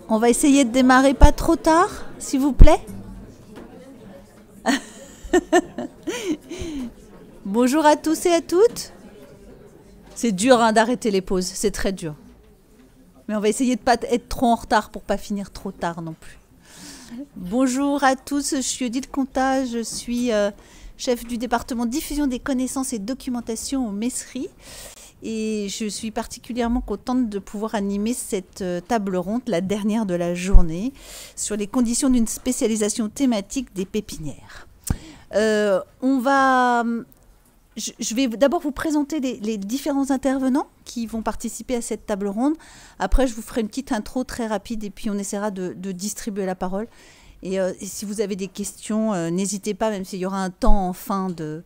On va essayer de démarrer pas trop tard, s'il vous plaît. Bonjour à tous et à toutes. C'est dur hein, d'arrêter les pauses, c'est très dur. Mais on va essayer de ne pas être trop en retard pour pas finir trop tard non plus. Bonjour à tous, je suis Odile Contat, je suis chef du département diffusion des connaissances et documentation au Messery. Et je suis particulièrement contente de pouvoir animer cette table ronde, la dernière de la journée, sur les conditions d'une spécialisation thématique des pépinières. Je vais d'abord vous présenter les différents intervenants qui vont participer à cette table ronde. Après, je vous ferai une petite intro très rapide et puis on essaiera de distribuer la parole. Et si vous avez des questions, n'hésitez pas, même s'il y aura un temps en fin de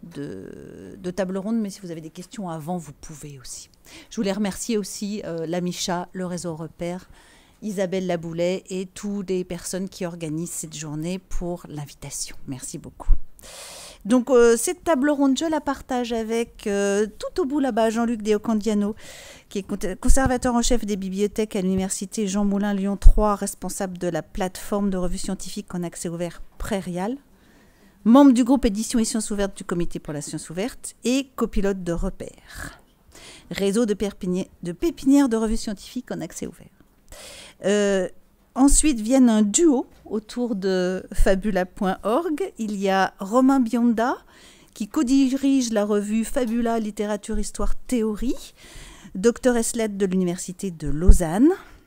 table ronde, mais si vous avez des questions avant, vous pouvez aussi. Je voulais remercier aussi la Micha, le réseau Repère, Isabelle Laboulet et toutes les personnes qui organisent cette journée pour l'invitation. Merci beaucoup. Donc cette table ronde, je la partage avec tout au bout là-bas Jean-Luc Deocandiano, qui est conservateur en chef des bibliothèques à l'université Jean Moulin Lyon 3, responsable de la plateforme de revues scientifiques en accès ouvert Prairial, membre du groupe Édition et Sciences Ouvertes du Comité pour la Science Ouverte et copilote de Repère, réseau de pépinières de revues scientifiques en accès ouvert. Ensuite viennent un duo autour de fabula.org. Il y a Romain Bionda qui co-dirige la revue Fabula Littérature Histoire Théorie, docteur ès lettres de l'Université de Lausanne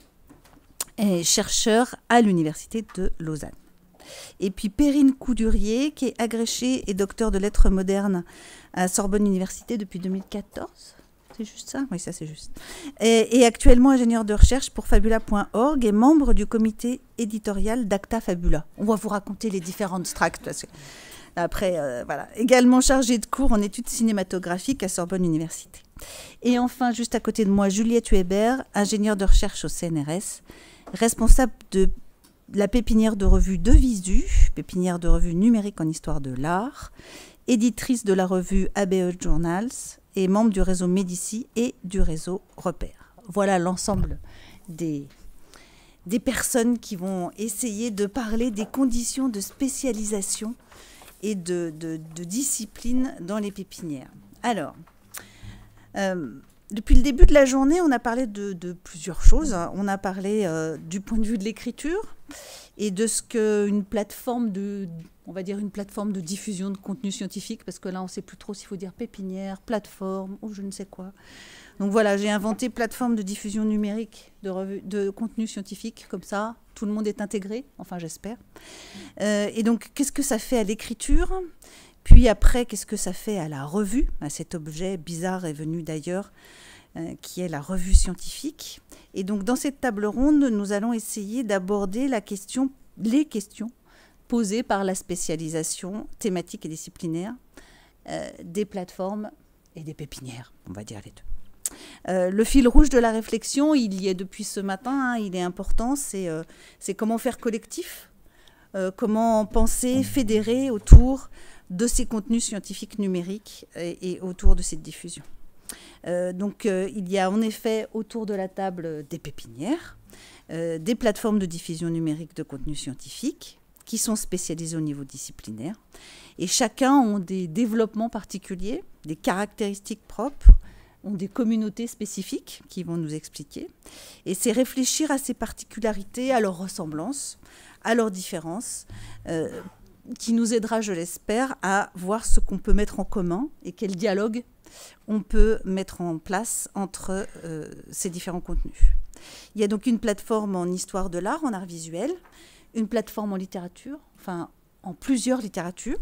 et chercheur à l'Université de Lausanne. Et puis Perrine Coudurier, qui est agrégée et docteur de lettres modernes à Sorbonne Université depuis 2014. C'est juste ça? Oui, ça c'est juste. Et actuellement ingénieur de recherche pour Fabula.org et membre du comité éditorial d'Acta Fabula. On va vous raconter les différentes tracts. Parce que après, voilà. Également chargé de cours en études cinématographiques à Sorbonne Université. Et enfin, juste à côté de moi, Juliette Weber, ingénieure de recherche au CNRS, responsable de la pépinière de revue De Visu, pépinière de revue numérique en histoire de l'art, éditrice de la revue ABE Journals et membre du réseau Médici et du réseau Repère. Voilà l'ensemble des personnes qui vont essayer de parler des conditions de spécialisation et de discipline dans les pépinières. Alors, depuis le début de la journée, on a parlé de plusieurs choses. On a parlé du point de vue de l'écriture et de ce qu'une plateforme on va dire une plateforme de diffusion de contenu scientifique, parce que là, on ne sait plus trop s'il faut dire pépinière, plateforme ou je ne sais quoi. Donc voilà, j'ai inventé plateforme de diffusion numérique de contenu scientifique, comme ça, tout le monde est intégré, enfin j'espère. Et donc, qu'est-ce que ça fait à l'écriture ? Puis après, qu'est-ce que ça fait à la revue, à cet objet bizarre et venu d'ailleurs, qui est la revue scientifique. Et donc, dans cette table ronde, nous allons essayer d'aborder les questions posées par la spécialisation thématique et disciplinaire des plateformes et des pépinières, on va dire les deux. Le fil rouge de la réflexion, il y est depuis ce matin, hein, il est important, c'est comment faire collectif, comment penser, fédérer autour de ces contenus scientifiques numériques et autour de cette diffusion. Donc, il y a en effet autour de la table des pépinières, des plateformes de diffusion numérique de contenus scientifiques qui sont spécialisées au niveau disciplinaire. Et chacun ont des développements particuliers, des caractéristiques propres, ont des communautés spécifiques qui vont nous expliquer. Et c'est réfléchir à ces particularités, à leurs ressemblances, à leurs différences, qui nous aidera, je l'espère, à voir ce qu'on peut mettre en commun et quel dialogue on peut mettre en place entre ces différents contenus. Il y a donc une plateforme en histoire de l'art, en art visuel, une plateforme en littérature, enfin en plusieurs littératures,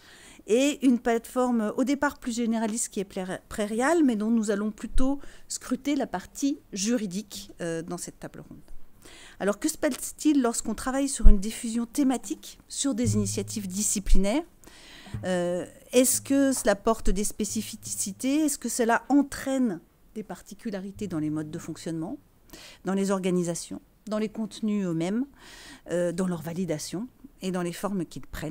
et une plateforme au départ plus généraliste qui est Prairial, mais dont nous allons plutôt scruter la partie juridique dans cette table ronde. Alors que se passe-t-il lorsqu'on travaille sur une diffusion thématique, sur des initiatives disciplinaires ? Est-ce que cela porte des spécificités ? Est-ce que cela entraîne des particularités dans les modes de fonctionnement, dans les organisations, dans les contenus eux-mêmes, dans leur validation et dans les formes qu'ils prennent ?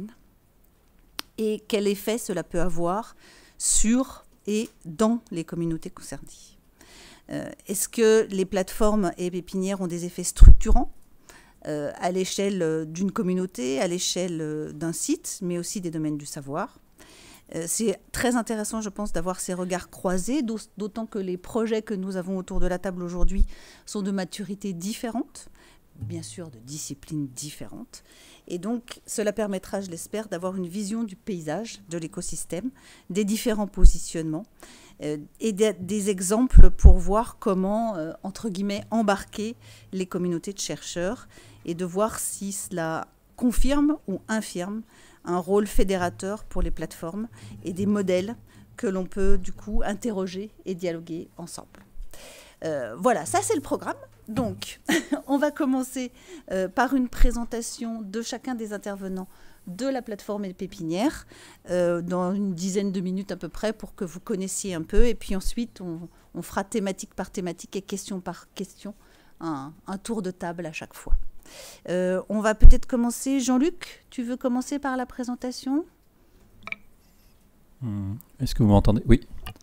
Et quel effet cela peut avoir sur et dans les communautés concernées ? Est-ce que les plateformes et pépinières ont des effets structurants à l'échelle d'une communauté, à l'échelle d'un site, mais aussi des domaines du savoir. C'est très intéressant, je pense, d'avoir ces regards croisés, d'autant que les projets que nous avons autour de la table aujourd'hui sont de maturité différente, bien sûr de disciplines différentes. Et donc, cela permettra, je l'espère, d'avoir une vision du paysage, de l'écosystème, des différents positionnements et des exemples pour voir comment, entre guillemets, embarquer les communautés de chercheurs et de voir si cela confirme ou infirme un rôle fédérateur pour les plateformes et des modèles que l'on peut du coup interroger et dialoguer ensemble. Voilà, ça c'est le programme. Donc, on va commencer par une présentation de chacun des intervenants de la plateforme et pépinière dans une dizaine de minutes à peu près pour que vous connaissiez un peu. Et puis ensuite, on fera thématique par thématique et question par question un tour de table à chaque fois. On va peut-être commencer. Jean-Luc, tu veux commencer par la présentation ? Est-ce que vous m'entendez ? Oui.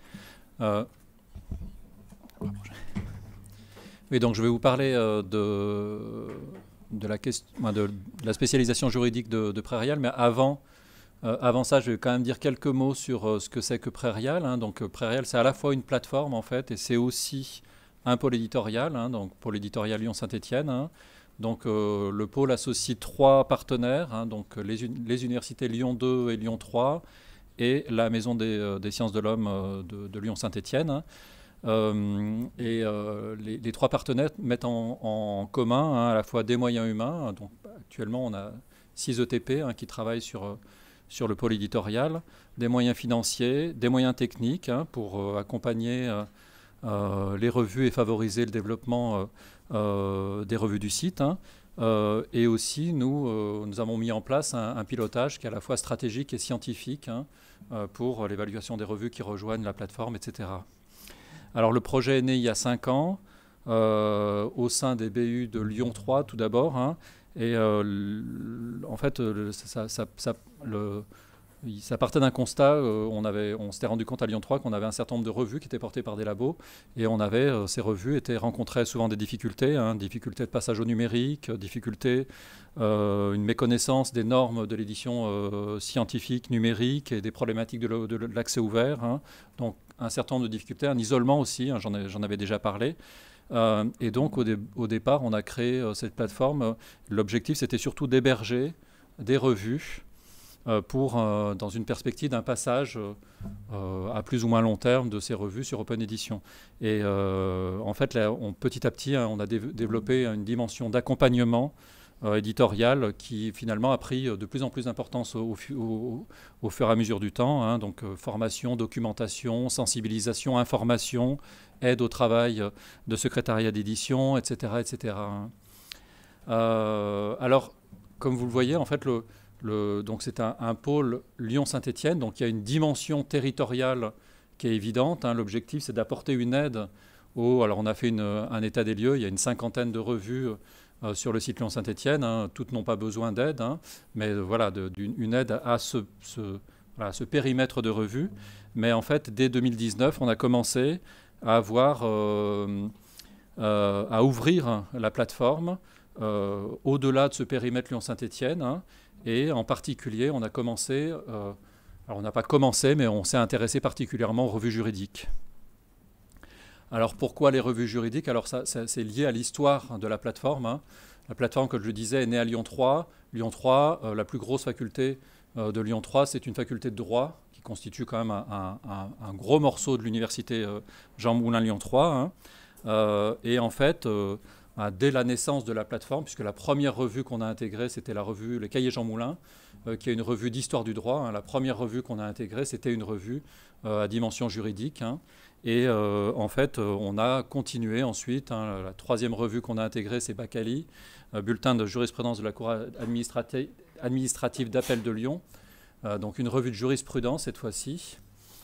Oui, donc je vais vous parler de la spécialisation juridique de Prairial, mais avant ça, je vais quand même dire quelques mots sur ce que c'est que Prairial. Hein. Donc Prairial, c'est à la fois une plateforme en fait, et c'est aussi un pôle éditorial, hein, donc pôle éditorial Lyon-Saint-Étienne. Hein. Donc le pôle associe 3 partenaires, hein, donc les universités Lyon 2 et Lyon 3 et la Maison des sciences de l'homme de Lyon-Saint-Étienne. Hein. Les 3 partenaires mettent en commun hein, à la fois des moyens humains. Hein, donc actuellement, on a 6 ETP hein, qui travaillent sur le pôle éditorial, des moyens financiers, des moyens techniques hein, pour accompagner les revues et favoriser le développement des revues du site. Hein. Et aussi, nous avons mis en place un pilotage qui est à la fois stratégique et scientifique hein, pour l'évaluation des revues qui rejoignent la plateforme, etc. Alors, le projet est né il y a 5 ans au sein des BU de Lyon 3, tout d'abord. Hein, et en fait, ça partait d'un constat. On s'était rendu compte à Lyon 3 qu'on avait un certain nombre de revues qui étaient portées par des labos. Et ces revues rencontraient souvent des difficultés, hein, difficultés de passage au numérique, une méconnaissance des normes de l'édition scientifique numérique et des problématiques de l'accès ouvert. Hein. Donc un certain nombre de difficultés, un isolement aussi, hein, j'en avais déjà parlé. Et donc au départ, on a créé cette plateforme. L'objectif, c'était surtout d'héberger des revues dans une perspective d'un passage à plus ou moins long terme de ces revues sur Open Edition. Et en fait, là, petit à petit, hein, on a développé une dimension d'accompagnement éditorial qui finalement a pris de plus en plus d'importance au fur et à mesure du temps. Hein, donc formation, documentation, sensibilisation, information, aide au travail de secrétariat d'édition, etc. etc. Alors, comme vous le voyez, en fait, donc c'est un pôle Lyon-Saint-Étienne, donc il y a une dimension territoriale qui est évidente. Hein. L'objectif, c'est d'apporter une aide alors on a fait un état des lieux, il y a une 50aine de revues sur le site Lyon-Saint-Étienne. Hein. Toutes n'ont pas besoin d'aide, hein, mais voilà, une aide à ce périmètre de revues. Mais en fait, dès 2019, on a commencé à ouvrir la plateforme au-delà de ce périmètre Lyon-Saint-Étienne. Hein. Et en particulier, on a commencé, alors on n'a pas commencé, mais on s'est intéressé particulièrement aux revues juridiques. Alors pourquoi les revues juridiques ? Alors c'est lié à l'histoire de la plateforme. Hein. La plateforme, comme je le disais, est née à Lyon 3. Lyon 3, la plus grosse faculté de Lyon 3, c'est une faculté de droit qui constitue quand même un gros morceau de l'université Jean Moulin Lyon 3. Hein. Et en fait, dès la naissance de la plateforme, puisque la première revue qu'on a intégrée, c'était la revue Les Cahiers Jean Moulin, qui est une revue d'histoire du droit. Hein. La première revue qu'on a intégrée, c'était une revue à dimension juridique. Hein. Et en fait, on a continué ensuite. Hein, la 3e revue qu'on a intégrée, c'est Bacali, bulletin de jurisprudence de la Cour administrative d'appel de Lyon. Donc une revue de jurisprudence cette fois-ci.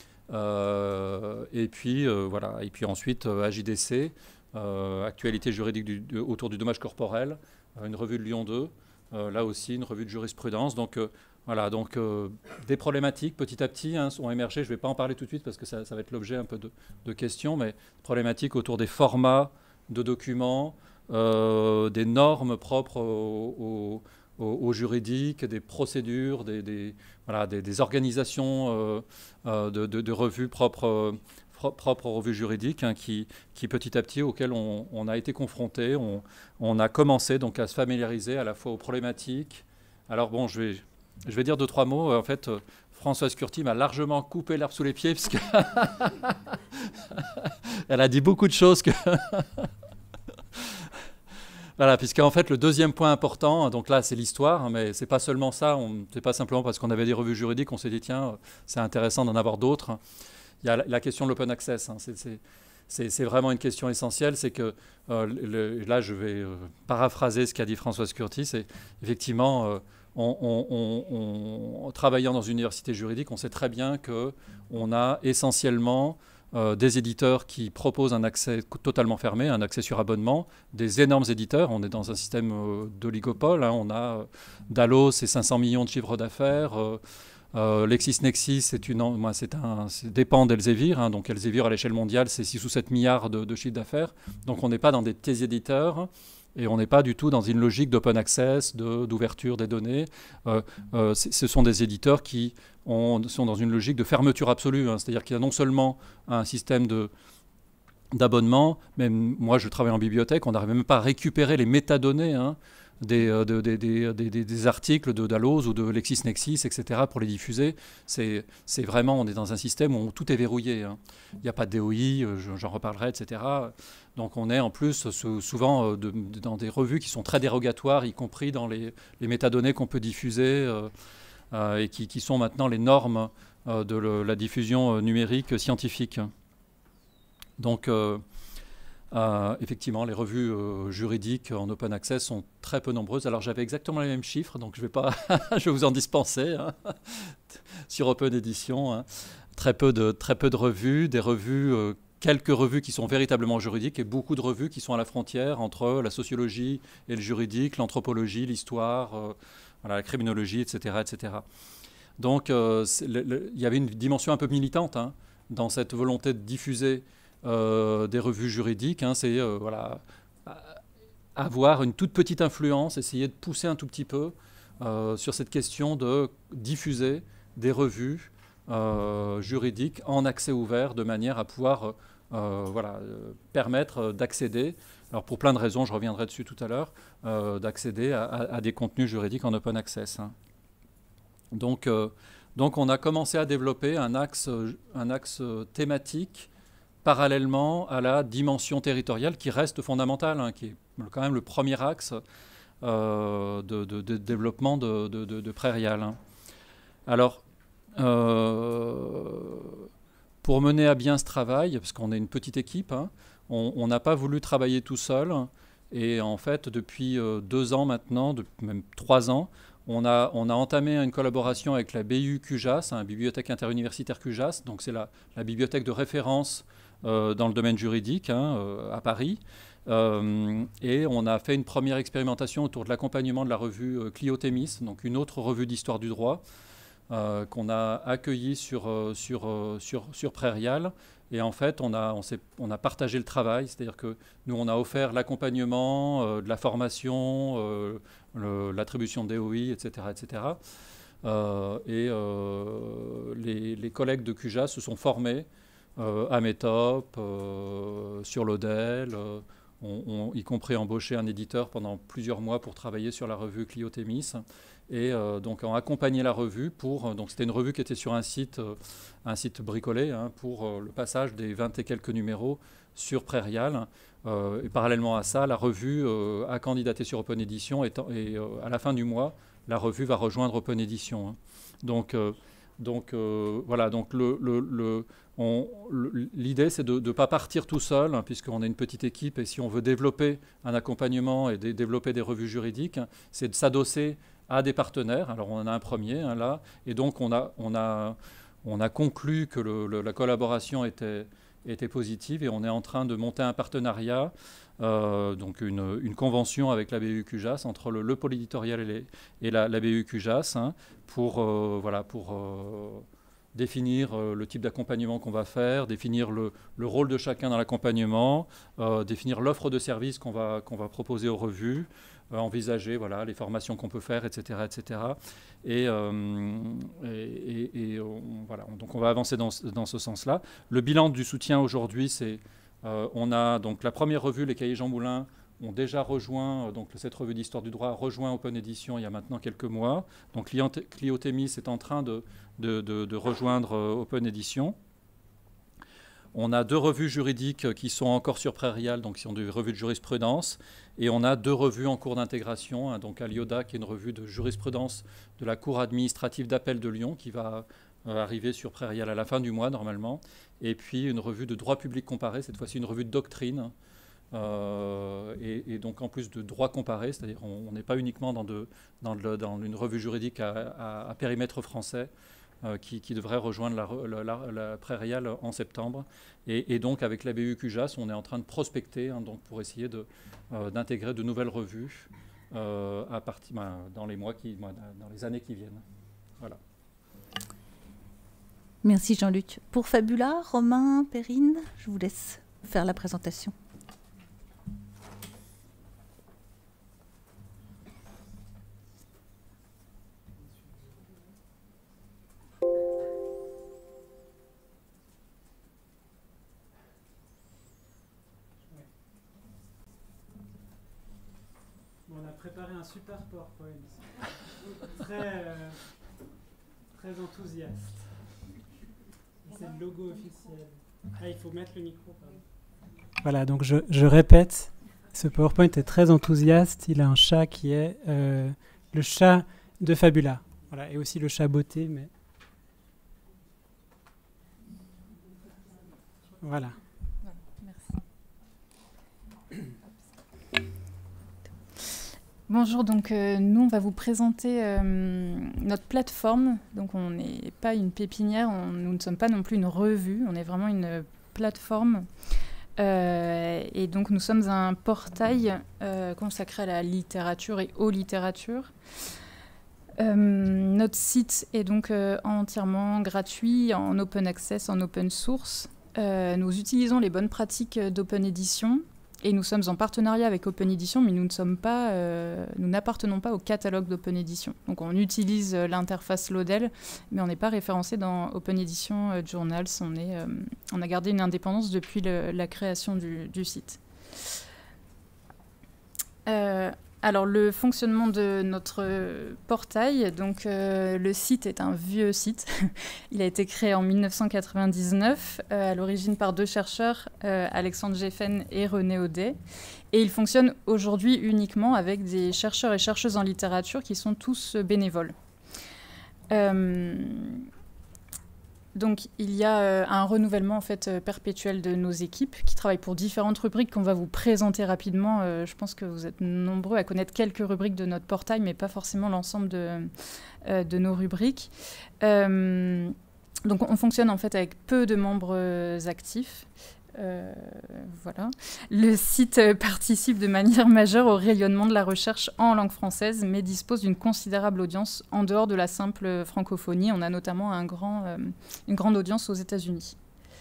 Et puis voilà. Et puis ensuite AJDC, actualité juridique autour du dommage corporel, une revue de Lyon 2. Là aussi, une revue de jurisprudence. Donc voilà, donc des problématiques petit à petit hein, ont émergé. Je ne vais pas en parler tout de suite parce que ça va être l'objet un peu de questions, mais problématiques autour des formats de documents, des normes propres au juridique, des procédures, des organisations de revues propres aux revues juridiques, hein, qui petit à petit, auxquelles on a été confronté. On a commencé donc à se familiariser à la fois aux problématiques. Alors bon, je vais dire 2-3 mots. En fait, Françoise Curti m'a largement coupé l'herbe sous les pieds, parce qu'elle a dit beaucoup de choses que... Voilà, puisqu'en fait, le deuxième point important, donc là, c'est l'histoire, hein, mais c'est pas seulement ça. C'est pas simplement parce qu'on avait des revues juridiques, on s'est dit, tiens, c'est intéressant d'en avoir d'autres. Il y a la question de l'open access. Hein, c'est vraiment une question essentielle. C'est que, là, je vais paraphraser ce qu'a dit Françoise Curti, c'est effectivement, travaillant dans une université juridique, on sait très bien qu'on a essentiellement des éditeurs qui proposent un accès totalement fermé, un accès sur abonnement, des énormes éditeurs. On est dans un système d'oligopole. Hein. On a Dallos, c'est 500 millions de chiffres d'affaires. LexisNexis, dépend d'Elsevier. Hein. Donc Elsevier, à l'échelle mondiale, c'est 6 ou 7 milliards de chiffres d'affaires. Donc on n'est pas dans des petits éditeurs. Et on n'est pas du tout dans une logique d'open access, d'ouverture des données. Ce sont des éditeurs qui sont dans une logique de fermeture absolue. Hein. C'est-à-dire qu'il y a non seulement un système d'abonnement, mais moi je travaille en bibliothèque, on n'arrive même pas à récupérer les métadonnées, hein, des articles de Dallos ou de LexisNexis, etc., pour les diffuser. C'est vraiment, on est dans un système où tout est verrouillé. Hein. Il n'y a pas de DOI, j'en reparlerai, etc. Donc on est en plus souvent dans des revues qui sont très dérogatoires, y compris dans les métadonnées qu'on peut diffuser, et qui sont maintenant les normes de la diffusion numérique scientifique. Donc effectivement, les revues juridiques en open access sont très peu nombreuses. Alors j'avais exactement les mêmes chiffres, donc je vais pas, je vais vous en dispenser, hein, sur Open Edition. Hein. Très peu de revues, des revues, quelques revues qui sont véritablement juridiques, et beaucoup de revues qui sont à la frontière entre la sociologie et le juridique, l'anthropologie, l'histoire, la criminologie, etc., etc. Donc il y avait une dimension un peu militante, hein, dans cette volonté de diffuser des revues juridiques. Hein, c'est avoir une toute petite influence, essayer de pousser un tout petit peu sur cette question de diffuser des revues juridiques en accès ouvert, de manière à pouvoir permettre d'accéder, alors pour plein de raisons, je reviendrai dessus tout à l'heure, d'accéder à des contenus juridiques en open access. Hein. Donc on a commencé à développer un axe thématique parallèlement à la dimension territoriale, qui reste fondamentale, hein, qui est quand même le premier axe de développement de Prairial. Hein. Alors, pour mener à bien ce travail, parce qu'on est une petite équipe, hein, on n'a pas voulu travailler tout seul. Et en fait, depuis 2 ans maintenant, même 3 ans, on a entamé une collaboration avec la BU QJAS, la Bibliothèque interuniversitaire QJAS. Donc c'est la bibliothèque de référence dans le domaine juridique, hein, à Paris. Et on a fait une première expérimentation autour de l'accompagnement de la revue Clio Thémis, donc une autre revue d'histoire du droit, qu'on a accueillie sur Prairial. Et en fait, on a partagé le travail, c'est-à-dire que nous, on a offert l'accompagnement, de la formation, l'attribution de DOI, etc. etc. Les collègues de QJAS se sont formés à Metop, sur l'Odel, y compris embauché un éditeur pendant plusieurs mois pour travailler sur la revue Clio Thémis. Et donc ont accompagné la revue donc c'était une revue qui était sur un site bricolé, hein, pour le passage des 20 et quelques numéros sur Prairial. Et parallèlement à ça, la revue a candidaté sur Open Edition, et à la fin du mois, la revue va rejoindre Open Edition. Hein. Donc voilà, donc l'idée, c'est de ne pas partir tout seul, hein, puisqu'on est une petite équipe, et si on veut développer un accompagnement et développer des revues juridiques, hein, c'est de s'adosser à des partenaires. Alors on en a un premier, hein, là, et donc on a conclu que la collaboration était positive, et on est en train de monter un partenariat, donc une convention avec la BU QJAS, entre le pôle éditorial et la BU QJAS, hein, pour définir le type d'accompagnement qu'on va faire, définir le rôle de chacun dans l'accompagnement, définir l'offre de services qu'on va proposer aux revues, envisager voilà, les formations qu'on peut faire, etc. etc. Voilà, donc on va avancer dans ce sens-là. Le bilan du soutien aujourd'hui, c'est on a donc la première revue, les Cahiers Jean Moulin, ont déjà rejoint, donc cette revue d'histoire du droit a rejoint Open Edition il y a maintenant quelques mois. Donc Clio Thémis est en train de rejoindre Open Edition. On a 2 revues juridiques qui sont encore sur Prairial, donc qui sont des revues de jurisprudence. Et on a 2 revues en cours d'intégration, hein, donc Alioda, qui est une revue de jurisprudence de la Cour administrative d'appel de Lyon, qui va arriver sur Prairial à la fin du mois, normalement. Et puis une revue de droit public comparé, cette fois-ci une revue de doctrine. Et donc en plus de droit comparé, c'est-à-dire on n'est pas uniquement dans une revue juridique à périmètre français, qui devrait rejoindre la Prairial en septembre. Et donc, avec la BU CUJAS, on est en train de prospecter hein, donc pour essayer d'intégrer de nouvelles revues dans les années qui viennent. Voilà. Merci Jean-Luc. Pour Fabula, Romain, Perrine, je vous laisse faire la présentation. On a préparé un super PowerPoint, très enthousiaste. C'est le logo officiel. Ah, il faut mettre le micro, pardon. Voilà, donc je répète, ce PowerPoint est très enthousiaste. Il a un chat qui est le chat de Fabula. Voilà, et aussi le chat beauté, mais... Voilà. Bonjour, donc nous on va vous présenter notre plateforme. Donc on n'est pas une pépinière, nous ne sommes pas non plus une revue, on est vraiment une plateforme. Et donc nous sommes un portail consacré à la littérature et aux littératures. Notre site est donc entièrement gratuit, en open access, en open source. Nous utilisons les bonnes pratiques d'Open Edition. Et nous sommes en partenariat avec Open Edition, mais nous n'appartenons pas au catalogue d'Open Edition. Donc on utilise l'interface Lodel, mais on n'est pas référencé dans Open Edition Journals. On a gardé une indépendance depuis la création du site. Alors le fonctionnement de notre portail, donc le site est un vieux site. Il a été créé en 1999, à l'origine par 2 chercheurs, Alexandre Geffen et René Audet. Et il fonctionne aujourd'hui uniquement avec des chercheurs et chercheuses en littérature qui sont tous bénévoles. Donc il y a un renouvellement en fait perpétuel de nos équipes qui travaillent pour différentes rubriques qu'on va vous présenter rapidement. Je pense que vous êtes nombreux à connaître quelques rubriques de notre portail, mais pas forcément l'ensemble de nos rubriques. Donc on fonctionne en fait avec peu de membres actifs. Voilà. Le site participe de manière majeure au rayonnement de la recherche en langue française, mais dispose d'une considérable audience en dehors de la simple francophonie. On a notamment une grande audience aux États-Unis.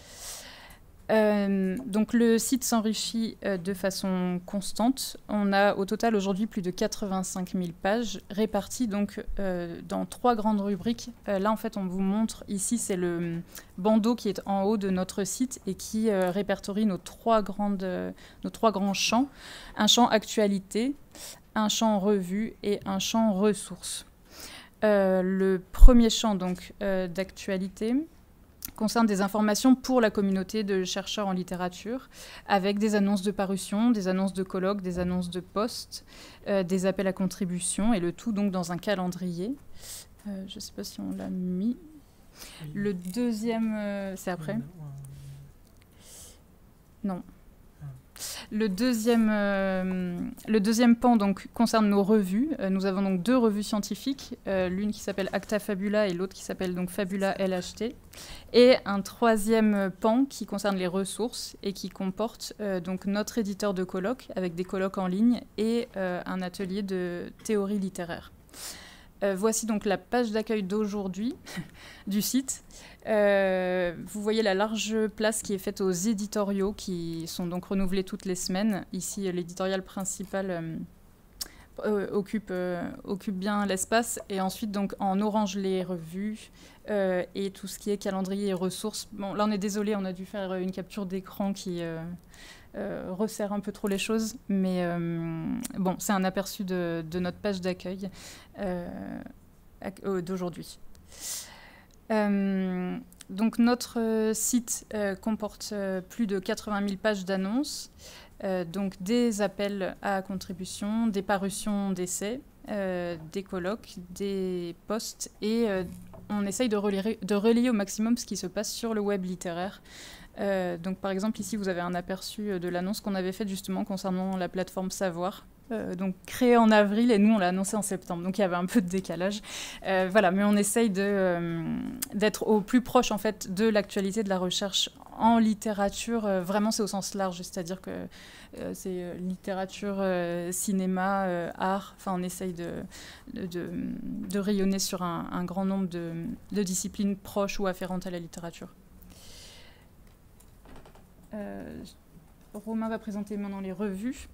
Donc le site s'enrichit de façon constante. On a au total aujourd'hui plus de 85 000 pages réparties donc, dans 3 grandes rubriques. Là en fait on vous montre, ici c'est le bandeau qui est en haut de notre site et qui répertorie nos 3 grands champs. Un champ actualité, un champ revue et un champ ressources. Le premier champ donc d'actualité concerne des informations pour la communauté de chercheurs en littérature, avec des annonces de parution, des annonces de colloques, des annonces de postes, des appels à contribution, et le tout donc dans un calendrier. Je ne sais pas si on l'a mis. Le deuxième, c'est après ? Non. Le deuxième pan donc, concerne nos revues. Nous avons donc 2 revues scientifiques, l'une qui s'appelle Acta Fabula et l'autre qui s'appelle donc Fabula LHT. Et un 3e pan qui concerne les ressources et qui comporte donc notre éditeur de colloques avec des colloques en ligne et un atelier de théorie littéraire. Voici donc la page d'accueil d'aujourd'hui du site. Vous voyez la large place qui est faite aux éditoriaux qui sont donc renouvelés toutes les semaines. Ici, l'éditorial principal occupe bien l'espace. Et ensuite, donc, en orange, les revues et tout ce qui est calendrier et ressources. Bon, là, on est désolé, on a dû faire une capture d'écran qui resserre un peu trop les choses. Mais bon, c'est un aperçu de notre page d'accueil d'aujourd'hui. Donc notre site comporte plus de 80 000 pages d'annonces, donc des appels à contribution, des parutions d'essais, des colloques, des posts, et on essaye de relayer au maximum ce qui se passe sur le web littéraire. Donc par exemple ici vous avez un aperçu de l'annonce qu'on avait faite justement concernant la plateforme Savoir. Donc créée en avril et nous on l'a annoncé en septembre, donc il y avait un peu de décalage. Voilà, mais on essaye d'être au plus proche en fait de l'actualité de la recherche en littérature. Vraiment c'est au sens large, c'est-à-dire que c'est littérature, cinéma, art. Enfin on essaye de rayonner sur un grand nombre de disciplines proches ou afférentes à la littérature. Romain va présenter maintenant les revues.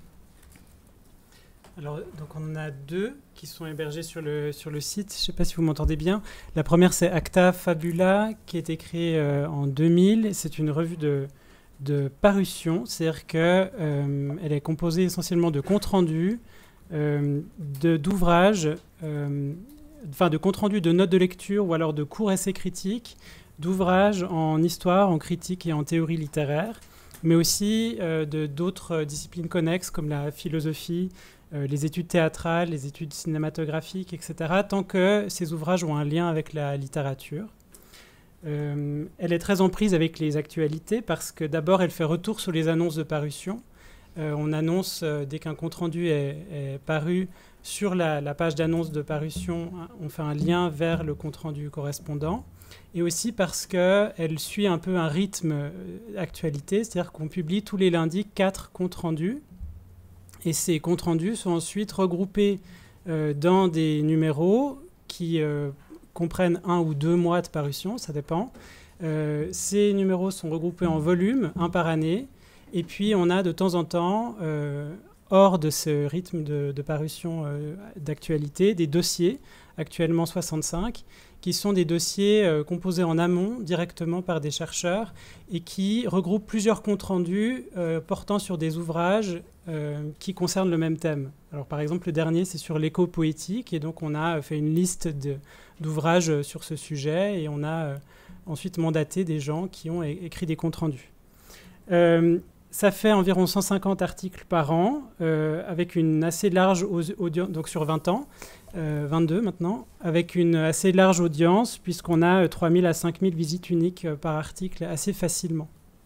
Alors, donc on en a deux qui sont hébergées sur le site. Je ne sais pas si vous m'entendez bien. La première, c'est Acta Fabula, qui a été créée en 2000. C'est une revue de parution, c'est-à-dire qu'elle est composée essentiellement de comptes rendus, d'ouvrages, de comptes rendus de notes de lecture ou alors de courts essais critiques, d'ouvrages en histoire, en critique et en théorie littéraire, mais aussi d'autres disciplines connexes comme la philosophie, les études théâtrales, les études cinématographiques, etc., tant que ces ouvrages ont un lien avec la littérature. Elle est très en prise avec les actualités parce que d'abord, elle fait retour sur les annonces de parution. On annonce, dès qu'un compte-rendu est paru, sur la page d'annonce de parution, on fait un lien vers le compte-rendu correspondant. Et aussi parce qu'elle suit un peu un rythme actualité, c'est-à-dire qu'on publie tous les lundis 4 comptes rendus. Et ces comptes rendus sont ensuite regroupés dans des numéros qui comprennent 1 ou 2 mois de parution, ça dépend. Ces numéros sont regroupés en volumes, un par année. Et puis on a de temps en temps, hors de ce rythme de parution d'actualité, des dossiers, actuellement 65, qui sont des dossiers composés en amont directement par des chercheurs et qui regroupent plusieurs comptes rendus portant sur des ouvrages qui concernent le même thème. Alors par exemple, le dernier, c'est sur l'éco-poétique et donc on a fait une liste d'ouvrages sur ce sujet et on a ensuite mandaté des gens qui ont écrit des comptes rendus. Ça fait environ 150 articles par an, avec une assez large audience, donc sur 20 ans, 22 maintenant, avec une assez large audience, puisqu'on a 3000 à 5000 visites uniques par article assez facilement.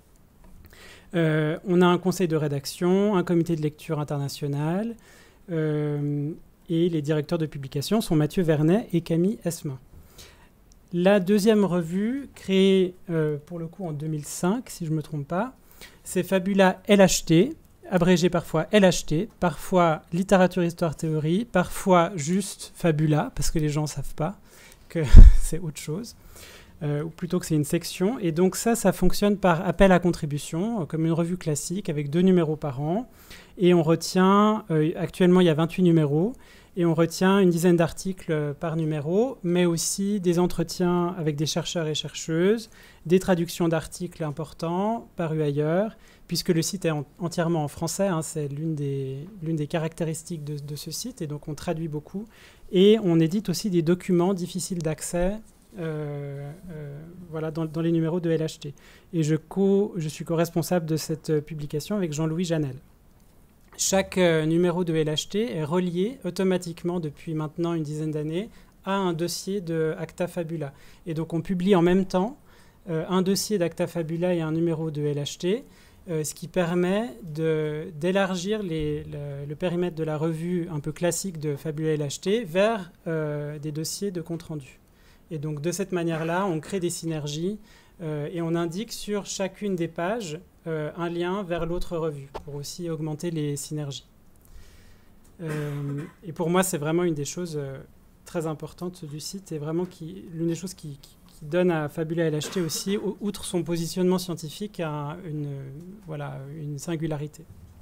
On a un conseil de rédaction, un comité de lecture international, et les directeurs de publication sont Mathieu Vernet et Camille Esmin. La deuxième revue, créée pour le coup en 2005, si je ne me trompe pas, c'est Fabula LHT, abrégé parfois LHT, parfois littérature, histoire, théorie, parfois juste Fabula, parce que les gens ne savent pas que c'est autre chose, ou plutôt que c'est une section. Et donc ça fonctionne par appel à contribution, comme une revue classique, avec 2 numéros par an. Et on retient, actuellement il y a 28 numéros, et on retient une dizaine d'articles par numéro, mais aussi des entretiens avec des chercheurs et chercheuses, des traductions d'articles importants parus ailleurs, puisque le site est entièrement en français, hein, c'est l'une des caractéristiques de ce site, et donc on traduit beaucoup. Et on édite aussi des documents difficiles d'accès voilà, dans les numéros de LHT. Et je suis co-responsable de cette publication avec Jean-Louis Janel. Chaque numéro de LHT est relié automatiquement depuis maintenant une dizaine d'années à un dossier de Acta Fabula. Et donc on publie en même temps un dossier d'Acta Fabula et un numéro de LHT, ce qui permet d'élargir le périmètre de la revue un peu classique de Fabula LHT vers des dossiers de compte rendu. Et donc de cette manière-là, on crée des synergies et on indique sur chacune des pages un lien vers l'autre revue pour aussi augmenter les synergies. Et pour moi, c'est vraiment une des choses très importante du site et vraiment l'une des choses qui donne à Fabula LHT aussi, outre son positionnement scientifique, une singularité.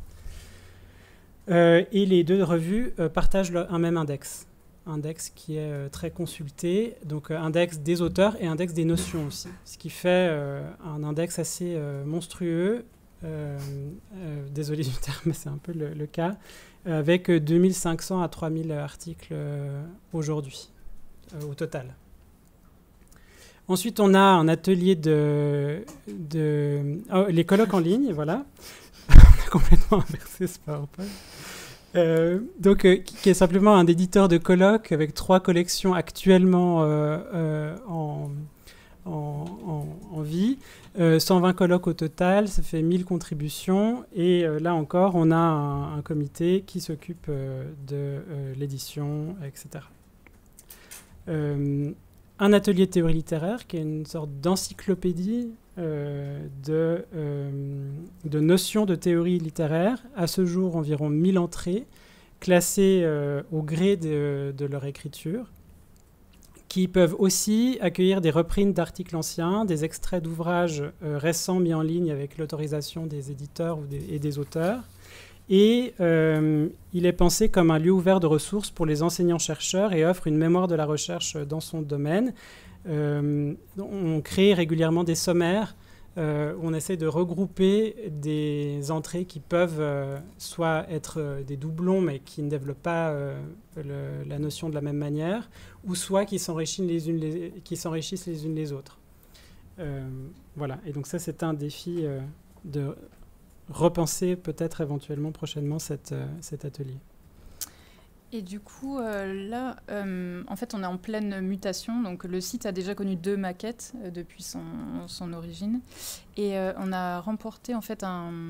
Et les deux revues partagent un même index qui est très consulté, donc index des auteurs et index des notions aussi, ce qui fait un index assez monstrueux, désolé du terme, mais c'est un peu le cas, avec 2500 à 3000 articles aujourd'hui au total. Ensuite, on a un atelier les colloques en ligne, voilà. On a complètement inversé ce PowerPoint. Qui est simplement un éditeur de colloques avec 3 collections actuellement en vie. 120 colloques au total, ça fait 1000 contributions. Et là encore, on a un comité qui s'occupe de l'édition, etc. Un atelier de théorie littéraire qui est une sorte d'encyclopédie de notions de théorie littéraire. À ce jour, environ 1000 entrées, classées au gré de leur écriture, qui peuvent aussi accueillir des reprints d'articles anciens, des extraits d'ouvrages récents mis en ligne avec l'autorisation des éditeurs et des auteurs. Et il est pensé comme un lieu ouvert de ressources pour les enseignants-chercheurs et offre une mémoire de la recherche dans son domaine. On crée régulièrement des sommaires où on essaie de regrouper des entrées qui peuvent soit être des doublons mais qui ne développent pas la notion de la même manière, ou soit qui s'enrichissent les unes les autres. Voilà, et donc ça c'est un défi de repenser peut-être éventuellement prochainement cet atelier. Et du coup, là, en fait, on est en pleine mutation. Donc, le site a déjà connu 2 maquettes depuis son origine. Et on a remporté, en fait,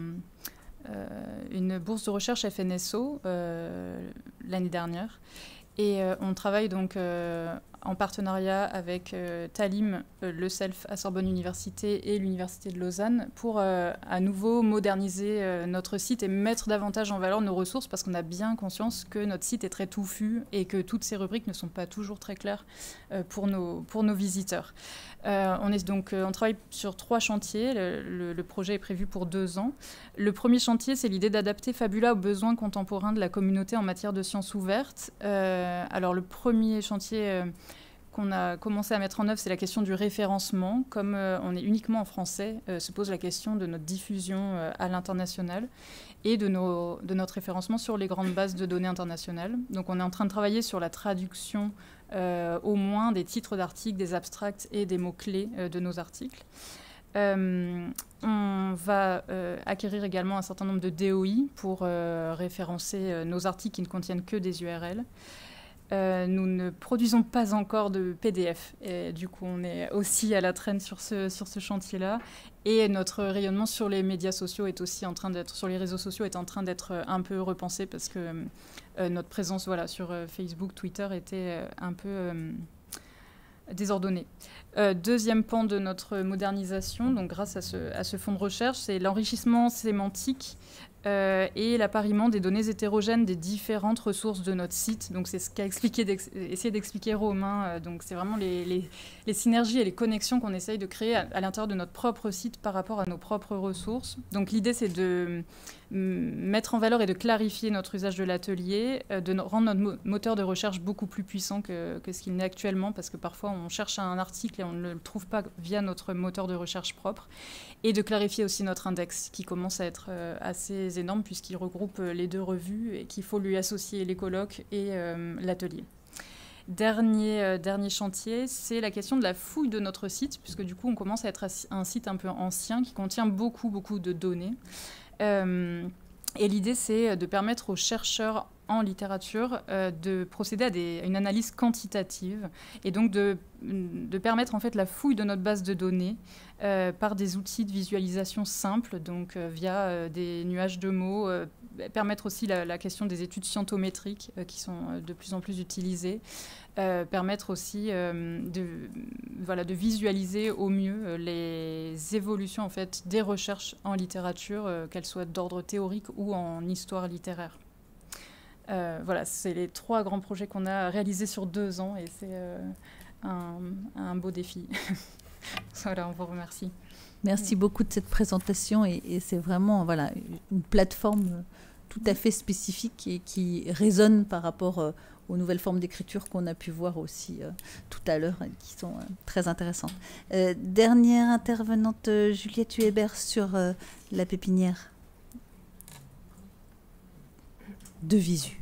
une bourse de recherche FNSO l'année dernière. Et on travaille donc en partenariat avec Talim, le SELF à Sorbonne Université et l'Université de Lausanne pour à nouveau moderniser notre site et mettre davantage en valeur nos ressources, parce qu'on a bien conscience que notre site est très touffu et que toutes ces rubriques ne sont pas toujours très claires pour nos visiteurs. On travaille sur 3 chantiers. Le projet est prévu pour 2 ans. Le premier chantier, c'est l'idée d'adapter Fabula aux besoins contemporains de la communauté en matière de sciences ouvertes. Alors, le premier chantier qu'on a commencé à mettre en œuvre, c'est la question du référencement. Comme on est uniquement en français, se pose la question de notre diffusion à l'international et de notre référencement sur les grandes bases de données internationales. Donc, on est en train de travailler sur la traduction au moins des titres d'articles, des abstracts et des mots-clés de nos articles. On va acquérir également un certain nombre de DOI pour référencer nos articles qui ne contiennent que des URL. Nous ne produisons pas encore de PDF. Et du coup, on est aussi à la traîne sur ce chantier-là. Et notre rayonnement sur les médias sociaux est aussi en train d'être, sur les réseaux sociaux, est en train d'être un peu repensé, parce que notre présence sur Facebook, Twitter était un peu désordonnée. Deuxième pan de notre modernisation, donc grâce à ce fonds de recherche, c'est l'enrichissement sémantique et l'appariement des données hétérogènes des différentes ressources de notre site. Donc c'est ce qu'a essayé d'expliquer Romain. Donc c'est vraiment les synergies et les connexions qu'on essaye de créer à l'intérieur de notre propre site par rapport à nos propres ressources. Donc l'idée, c'est de mettre en valeur et de clarifier notre usage de l'atelier, de rendre notre moteur de recherche beaucoup plus puissant que ce qu'il n'est actuellement, parce que parfois on cherche un article et on ne le trouve pas via notre moteur de recherche propre, et de clarifier aussi notre index, qui commence à être assez énorme, puisqu'il regroupe les 2 revues et qu'il faut lui associer les colloques et l'atelier. Dernier chantier, c'est la question de la fouille de notre site, puisque du coup on commence à être un site un peu ancien qui contient beaucoup de données. Et l'idée, c'est de permettre aux chercheurs en littérature de procéder à une analyse quantitative, et donc de permettre en fait la fouille de notre base de données par des outils de visualisation simples, donc via des nuages de mots, permettre aussi la question des études scientométriques qui sont de plus en plus utilisées, permettre aussi de visualiser au mieux les évolutions en fait des recherches en littérature, qu'elles soient d'ordre théorique ou en histoire littéraire. Voilà, c'est les 3 grands projets qu'on a réalisés sur 2 ans et c'est un beau défi. Voilà, on vous remercie. Merci beaucoup de cette présentation et c'est vraiment voilà, une plateforme tout à fait spécifique et qui résonne par rapport aux nouvelles formes d'écriture qu'on a pu voir aussi tout à l'heure et qui sont très intéressantes. Dernière intervenante, Juliette Hubert sur la pépinière de Visu.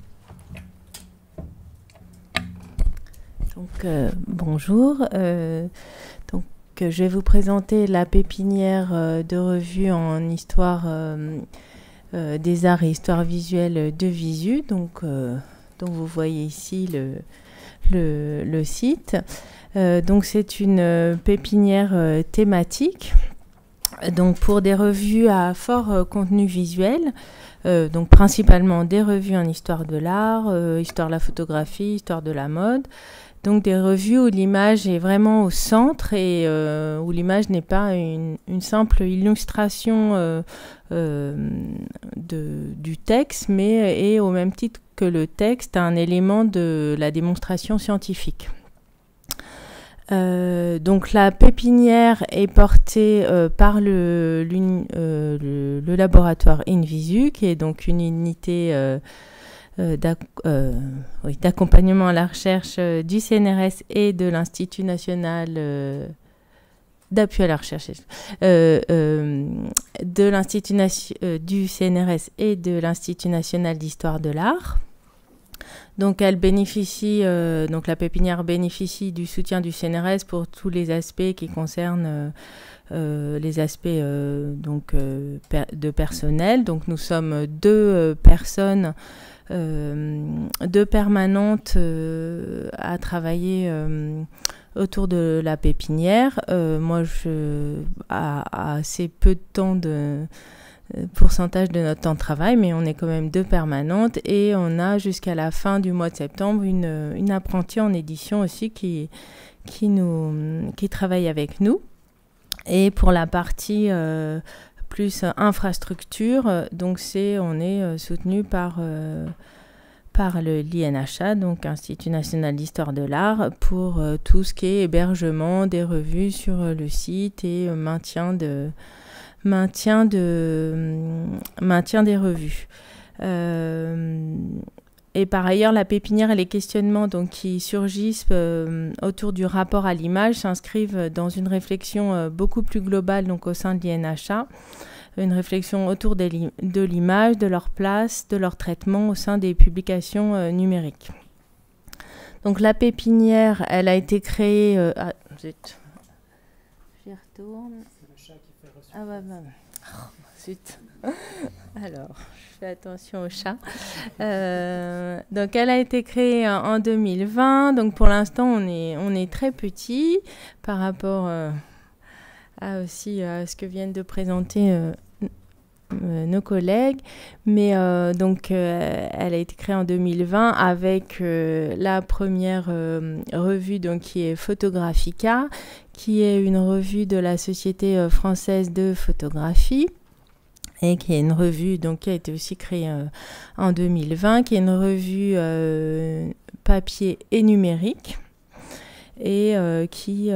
Donc, bonjour. Donc, je vais vous présenter la pépinière de revue en histoire des arts et histoire visuelle de Visu. Donc vous voyez ici le site. Donc, c'est une pépinière thématique. Donc, pour des revues à fort contenu visuel. Donc principalement des revues en histoire de l'art, histoire de la photographie, histoire de la mode. Donc des revues où l'image est vraiment au centre et où l'image n'est pas une simple illustration du texte, mais est au même titre que le texte un élément de la démonstration scientifique. Donc la pépinière est portée par le laboratoire InVisu, qui est donc une unité d'accompagnement à la recherche du CNRS et de l'Institut national d'appui à la recherche du CNRS et de l'Institut national d'histoire de l'art. Donc, elle bénéficie, donc la pépinière bénéficie du soutien du CNRS pour tous les aspects qui concernent les aspects de personnel. Donc, nous sommes 2 personnes, 2 permanentes à travailler autour de la pépinière. Moi, à assez peu de temps de pourcentage de notre temps de travail, mais on est quand même 2 permanentes et on a jusqu'à la fin du mois de septembre une apprentie en édition aussi qui travaille avec nous. Et pour la partie plus infrastructure, donc on est soutenu par l'INHA, donc Institut national d'histoire de l'art, pour tout ce qui est hébergement des revues sur le site et maintien des revues. Et par ailleurs, la pépinière et les questionnements donc, qui surgissent autour du rapport à l'image s'inscrivent dans une réflexion beaucoup plus globale donc, au sein de l'INHA, une réflexion autour de l'image, de leur place, de leur traitement au sein des publications numériques. Donc la pépinière, elle a été créée... zut. J'y retourne. Ah ouais, bah. Oh, zut. Alors, je fais attention au chat. Donc, elle a été créée en 2020. Donc, pour l'instant, on est très petit par rapport à ce que viennent de présenter nos collègues. Mais donc, elle a été créée en 2020 avec la première revue donc, qui est Photographica, qui est une revue de la Société française de photographie et qui est une revue donc, qui a été aussi créée en 2020, qui est une revue papier et numérique et qui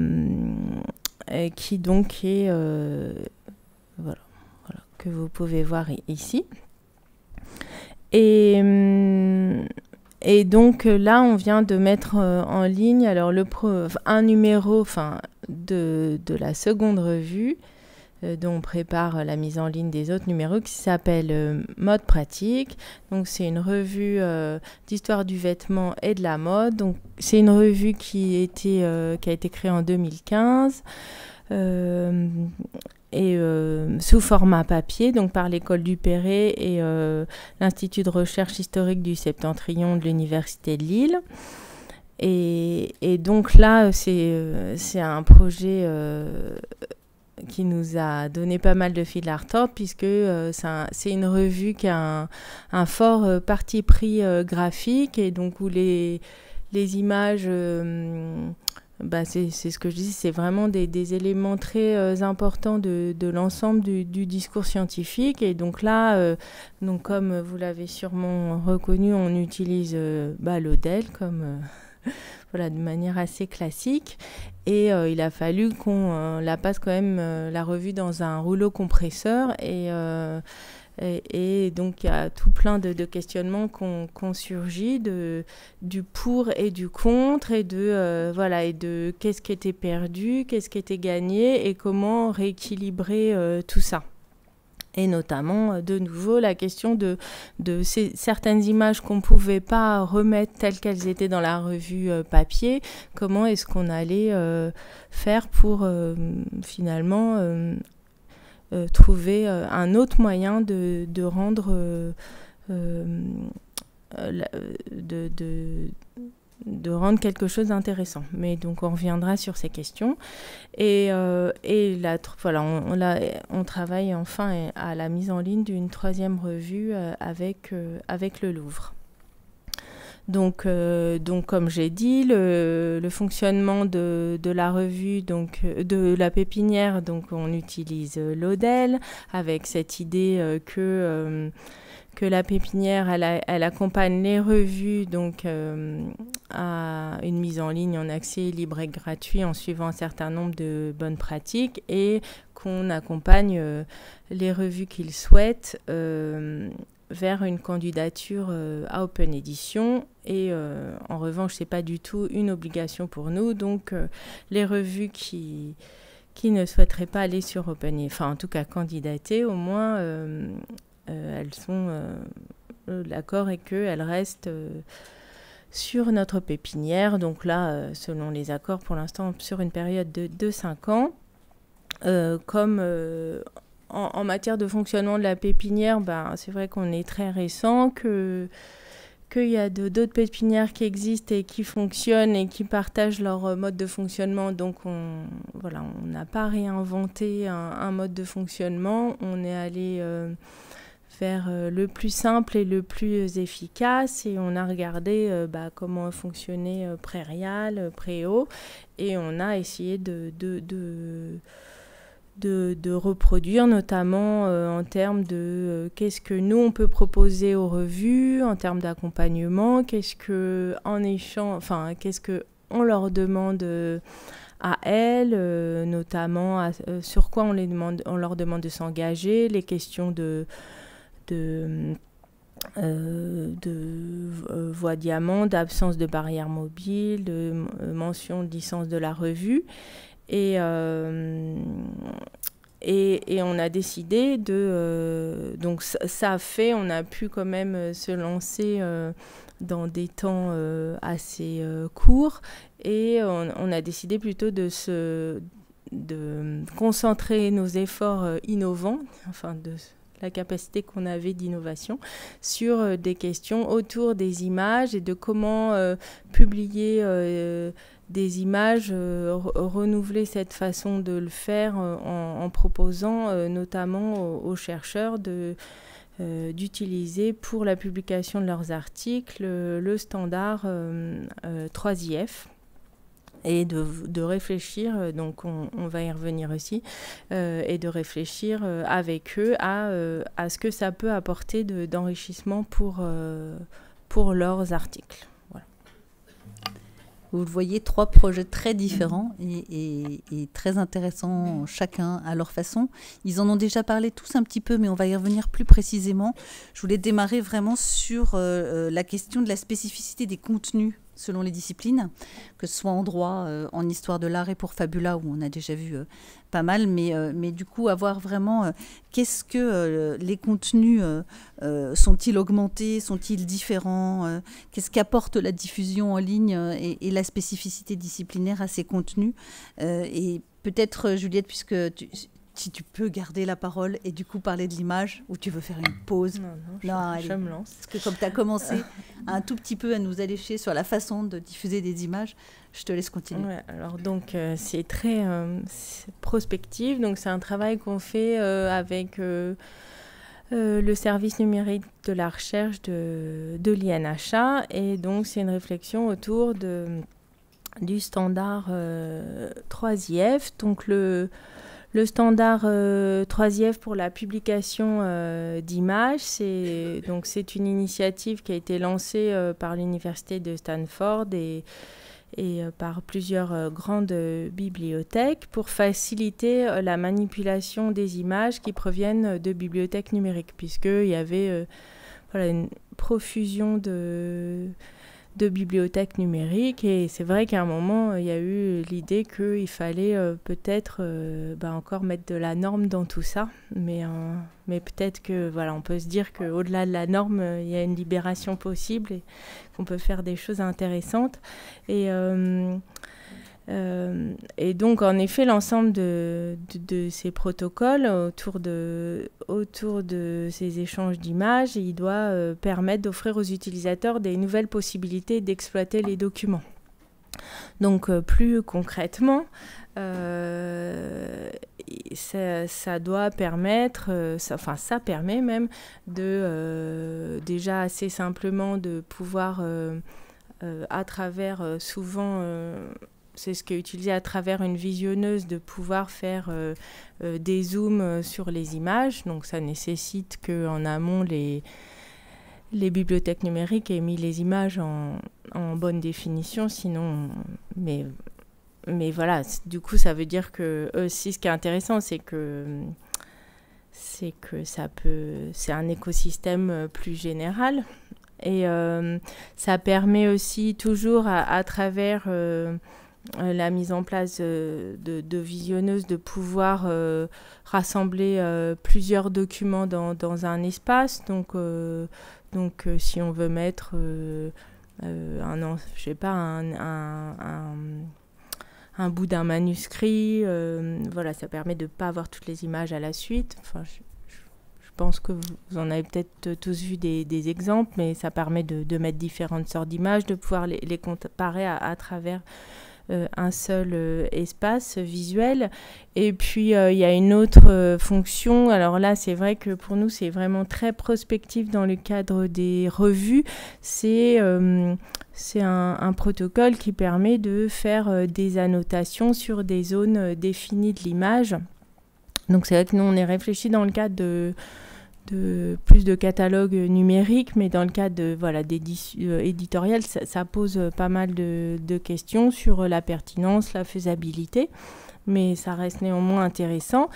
donc est voilà, que vous pouvez voir ici. Et donc là, on vient de mettre en ligne alors un numéro de la seconde revue dont on prépare la mise en ligne des autres numéros qui s'appelle Mode pratique. Donc c'est une revue d'histoire du vêtement et de la mode. Donc c'est une revue qui a été créée en 2015 et sous format papier, donc par l'école du Perret et l'Institut de recherche historique du Septentrion de l'Université de Lille. Et donc là, c'est un projet qui nous a donné pas mal de fil à retordre, puisque c'est une revue qui a un fort parti pris graphique, et donc où les images c'est ce que je dis, c'est vraiment des éléments très importants de l'ensemble du discours scientifique. Et donc là, donc comme vous l'avez sûrement reconnu, on utilise l'ODEL comme voilà, de manière assez classique. Et il a fallu qu'on la passe quand même, la revue, dans un rouleau compresseur. Et donc, il y a tout plein de questionnements qu'on surgit, du pour et du contre, et de qu'est-ce qui était perdu, qu'est-ce qui était gagné, et comment rééquilibrer tout ça. Et notamment, de nouveau, la question de certaines images qu'on ne pouvait pas remettre telles qu'elles étaient dans la revue papier. Comment est-ce qu'on allait faire pour finalement trouver un autre moyen de rendre de rendre quelque chose d'intéressant. Mais donc on reviendra sur ces questions. Et là, voilà, on travaille enfin à la mise en ligne d'une 3e revue avec le Louvre. Donc comme j'ai dit, le fonctionnement de la revue, donc de la pépinière, donc on utilise l'ODEL avec cette idée que la pépinière, elle accompagne les revues donc à une mise en ligne en accès libre et gratuit en suivant un certain nombre de bonnes pratiques, et qu'on accompagne les revues qu'ils souhaitent vers une candidature à Open Edition. Et en revanche, c'est pas du tout une obligation pour nous. Donc les revues qui ne souhaiteraient pas aller sur Open, enfin en tout cas candidater, au moins elles sont l'accord est qu'elles restent sur notre pépinière. Donc là, selon les accords, pour l'instant, sur une période de 5 ans. Comme en matière de fonctionnement de la pépinière, c'est vrai qu'on est très récent, qu'il y a d'autres pépinières qui existent et qui fonctionnent et qui partagent leur mode de fonctionnement. Donc on n'a pas réinventé un mode de fonctionnement. On est allé vers le plus simple et le plus efficace, et on a regardé comment fonctionnait Prairial, Préau, et on a essayé de reproduire, notamment en termes de qu'est-ce que nous on peut proposer aux revues en termes d'accompagnement, qu'est-ce que on leur demande à elles, notamment sur quoi on leur demande de s'engager, les questions de voie diamant, d'absence de barrière mobile, de mention de licence de la revue. Et on a décidé donc ça a fait, on a pu quand même se lancer dans des temps assez courts, et on a décidé plutôt de concentrer nos efforts innovants, enfin de la capacité qu'on avait d'innovation, sur des questions autour des images et de comment publier des images, renouveler cette façon de le faire en proposant notamment aux chercheurs d'utiliser pour la publication de leurs articles le standard 3IF. Et de réfléchir, donc on va y revenir aussi, et de réfléchir avec eux à ce que ça peut apporter d'enrichissement pour leurs articles. Voilà. Vous le voyez, 3 projets très différents et très intéressants, chacun à leur façon. Ils en ont déjà parlé tous un petit peu, mais on va y revenir plus précisément. Je voulais démarrer vraiment sur la question de la spécificité des contenus selon les disciplines, que ce soit en droit, en histoire de l'art et pour Fabula, où on a déjà vu pas mal, mais du coup, avoir vraiment qu'est-ce que les contenus sont-ils augmentés, sont-ils différents, qu'est-ce qu'apporte la diffusion en ligne et la spécificité disciplinaire à ces contenus. Et peut-être, Juliette, puisque si tu peux garder la parole et du coup parler de l'image, ou tu veux faire une pause? Non, je me lance. Parce que comme tu as commencé un tout petit peu à nous allécher sur la façon de diffuser des images, je te laisse continuer. Ouais, alors donc c'est très prospectif, donc c'est un travail qu'on fait avec le service numérique de la recherche de l'INHA, et donc c'est une réflexion autour du standard 3IF. Donc le standard 3IF pour la publication d'images, c'est une initiative qui a été lancée par l'université de Stanford et par plusieurs grandes bibliothèques pour faciliter la manipulation des images qui proviennent de bibliothèques numériques, puisqu'il y avait une profusion de bibliothèques numériques. Et c'est vrai qu'à un moment, il y a eu l'idée qu'il fallait peut-être encore mettre de la norme dans tout ça. Mais peut-être que on peut se dire qu'au-delà de la norme, il y a une libération possible et qu'on peut faire des choses intéressantes. Et donc, en effet, l'ensemble de ces protocoles autour de ces échanges d'images, il doit permettre d'offrir aux utilisateurs des nouvelles possibilités d'exploiter les documents. Donc, plus concrètement, ça doit permettre, ça permet même déjà assez simplement de pouvoir, à travers souvent... c'est ce qui est utilisé à travers une visionneuse, de pouvoir faire des zooms sur les images. Donc ça nécessite qu'en amont, les bibliothèques numériques aient mis les images en bonne définition. Sinon, mais voilà, du coup, ça veut dire que aussi, ce qui est intéressant, c'est que c'est un écosystème plus général. Et ça permet aussi toujours à travers... la mise en place de visionneuses, de pouvoir rassembler plusieurs documents dans un espace. Donc si on veut mettre un bout d'un manuscrit, ça permet de ne pas avoir toutes les images à la suite. Enfin, je pense que vous en avez peut-être tous vu des exemples, mais ça permet de mettre différentes sortes d'images, de pouvoir les comparer à travers un seul espace visuel. Et puis il y a une autre fonction, alors là c'est vrai que pour nous c'est vraiment très prospectif dans le cadre des revues, c'est un protocole qui permet de faire des annotations sur des zones définies de l'image. Donc c'est vrai que nous on est réfléchi dans le cadre de plus de catalogues numériques, mais dans le cadre éditorial, ça pose pas mal de questions sur la pertinence, la faisabilité, mais ça reste néanmoins intéressant.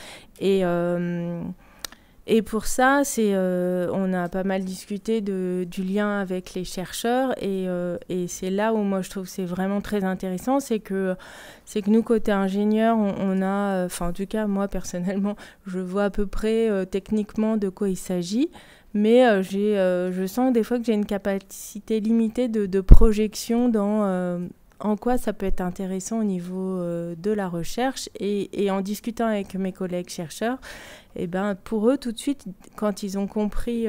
Et pour ça, on a pas mal discuté du lien avec les chercheurs, et c'est là où moi je trouve que c'est vraiment très intéressant, c'est que nous, côté ingénieurs, on a, en tout cas moi personnellement, je vois à peu près techniquement de quoi il s'agit, mais je sens des fois que j'ai une capacité limitée de projection dans... en quoi ça peut être intéressant au niveau de la recherche, et en discutant avec mes collègues chercheurs, pour eux tout de suite, quand ils ont compris,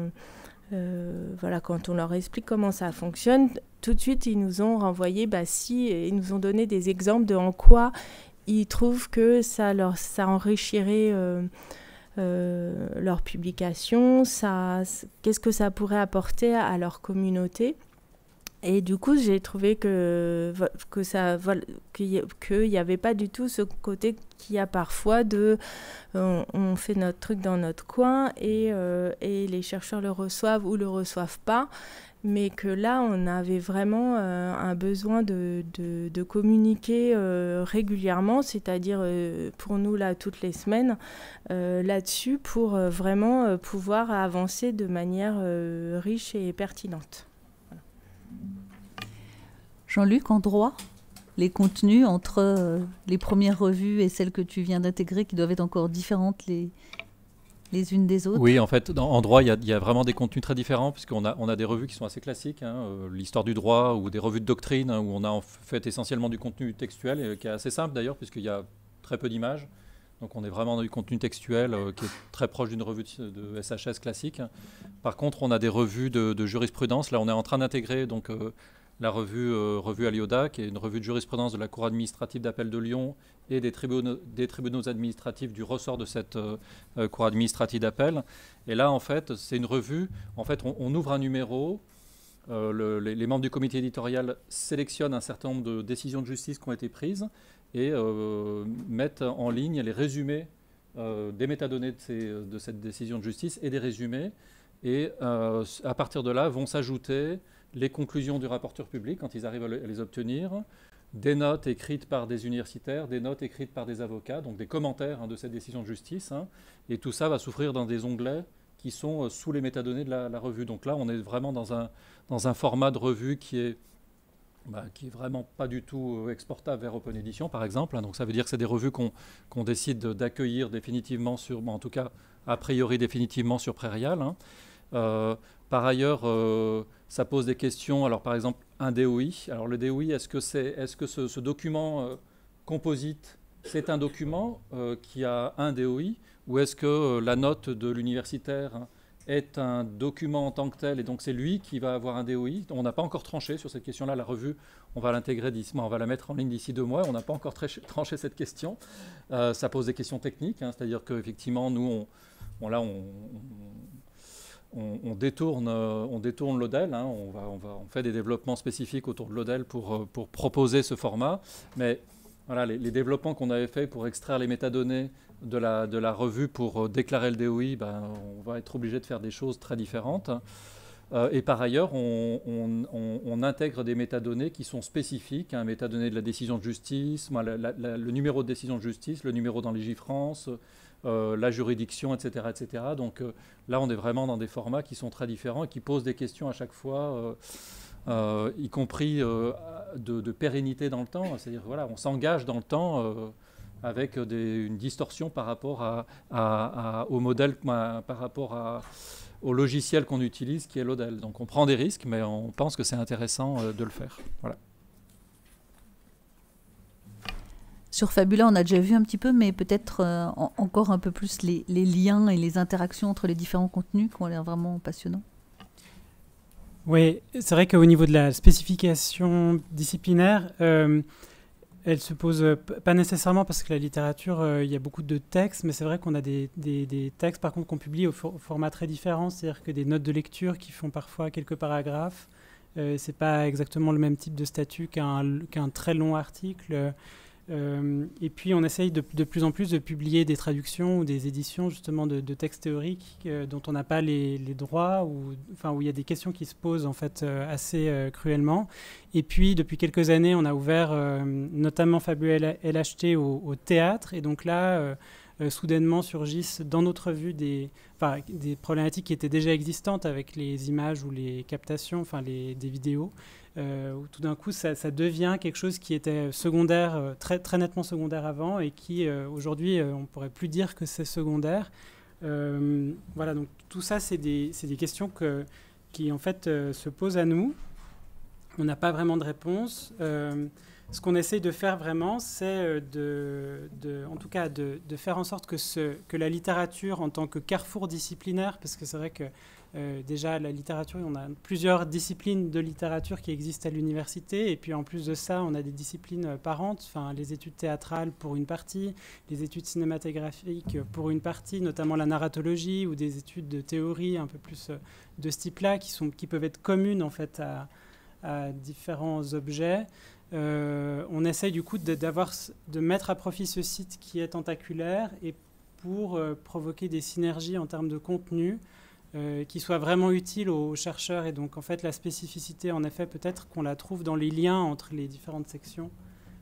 quand on leur explique comment ça fonctionne, tout de suite ils nous ont renvoyé, ils nous ont donné des exemples de en quoi ils trouvent que ça enrichirait leur publication, qu'est-ce que ça pourrait apporter à leur communauté. Et du coup, j'ai trouvé qu'il n'y avait pas du tout ce côté qu'il y a parfois on fait notre truc dans notre coin et les chercheurs le reçoivent ou le reçoivent pas, mais que là, on avait vraiment un besoin de communiquer régulièrement, c'est-à-dire pour nous, là, toutes les semaines, là-dessus, pour vraiment pouvoir avancer de manière riche et pertinente. Jean-Luc, en droit, les contenus entre les premières revues et celles que tu viens d'intégrer, qui doivent être encore différentes les unes des autres? Oui, en fait, en droit, il y a vraiment des contenus très différents, puisqu'on a des revues qui sont assez classiques, l'histoire du droit, ou des revues de doctrine, où on a en fait essentiellement du contenu textuel, qui est assez simple d'ailleurs, puisqu'il y a très peu d'images. Donc on est vraiment dans du contenu textuel qui est très proche d'une revue de SHS classique. Par contre, on a des revues de jurisprudence. Là, on est en train d'intégrer la revue Alioda, qui est une revue de jurisprudence de la Cour administrative d'appel de Lyon et des tribunaux administratifs du ressort de cette Cour administrative d'appel. Et là, en fait, c'est une revue. En fait, on ouvre un numéro les membres du comité éditorial sélectionnent un certain nombre de décisions de justice qui ont été prises et mettent en ligne les résumés des métadonnées de cette décision de justice et des résumés. Et à partir de là, vont s'ajouter les conclusions du rapporteur public quand ils arrivent à les obtenir, des notes écrites par des universitaires, des notes écrites par des avocats, donc des commentaires de cette décision de justice. Et tout ça va s'ouvrir dans des onglets qui sont sous les métadonnées de la revue. Donc là, on est vraiment dans un format de revue qui est vraiment pas du tout exportable vers Open Edition, par exemple. Donc ça veut dire que c'est des revues qu'on décide d'accueillir définitivement en tout cas, a priori définitivement sur Prairial. Par ailleurs, ça pose des questions. Alors par exemple, un DOI. Alors le DOI, est-ce que ce document composite, c'est un document qui a un DOI, ou est-ce que la note de l'universitaire est un document en tant que tel, et donc c'est lui qui va avoir un DOI? On n'a pas encore tranché sur cette question-là. La revue, on va l'intégrer on va la mettre en ligne d'ici 2 mois. On n'a pas encore tranché cette question. Ça pose des questions techniques, c'est-à-dire qu'effectivement, nous, on détourne l'ODEL, on fait des développements spécifiques autour de l'ODEL pour proposer ce format. Mais voilà, les développements qu'on avait faits pour extraire les métadonnées de la revue pour déclarer le DOI, on va être obligé de faire des choses très différentes. Et par ailleurs, on intègre des métadonnées qui sont spécifiques, métadonnées de la décision de justice, le numéro de décision de justice, le numéro dans Légifrance, la juridiction, etc. etc. Donc là, on est vraiment dans des formats qui sont très différents et qui posent des questions à chaque fois, y compris de pérennité dans le temps. C'est-à-dire, voilà, on s'engage dans le temps avec une distorsion par rapport au modèle, par rapport au logiciel qu'on utilise, qui est l'ODEL. Donc on prend des risques, mais on pense que c'est intéressant de le faire. Voilà. Sur Fabula, on a déjà vu un petit peu, mais peut-être encore un peu plus les liens et les interactions entre les différents contenus qui ont l'air vraiment passionnants. Oui, c'est vrai qu'au niveau de la spécification disciplinaire, elle se pose pas nécessairement parce que la littérature, il y a beaucoup de textes, mais c'est vrai qu'on a des textes par contre qu'on publie au format très différent, c'est-à-dire que des notes de lecture qui font parfois quelques paragraphes, c'est pas exactement le même type de statut qu'un très long article. Et puis on essaye de plus en plus de publier des traductions ou des éditions justement de textes théoriques dont on n'a pas les droits, où il y a des questions qui se posent en fait assez cruellement. Et puis depuis quelques années, on a ouvert notamment Fabula LHT au théâtre, et donc là soudainement surgissent dans notre revue des problématiques qui étaient déjà existantes avec les images ou les captations, des vidéos. Où tout d'un coup, ça devient quelque chose qui était secondaire, très, très nettement secondaire avant, et qui, aujourd'hui, on ne pourrait plus dire que c'est secondaire. Voilà, donc tout ça, c'est des questions qui, en fait, se posent à nous. On n'a pas vraiment de réponse. Ce qu'on essaye de faire vraiment, c'est en tout cas de faire en sorte que la littérature, en tant que carrefour disciplinaire, parce que c'est vrai que déjà, la littérature, on a plusieurs disciplines de littérature qui existent à l'université, et puis en plus de ça, on a des disciplines parentes, les études théâtrales pour une partie, les études cinématographiques pour une partie, notamment la narratologie, ou des études de théorie un peu plus de ce type-là, qui peuvent être communes en fait à différents objets. On essaye du coup de mettre à profit ce site qui est tentaculaire, et pour provoquer des synergies en termes de contenu, qui soit vraiment utile aux chercheurs. Et donc en fait la spécificité, en effet, peut-être qu'on la trouve dans les liens entre les différentes sections.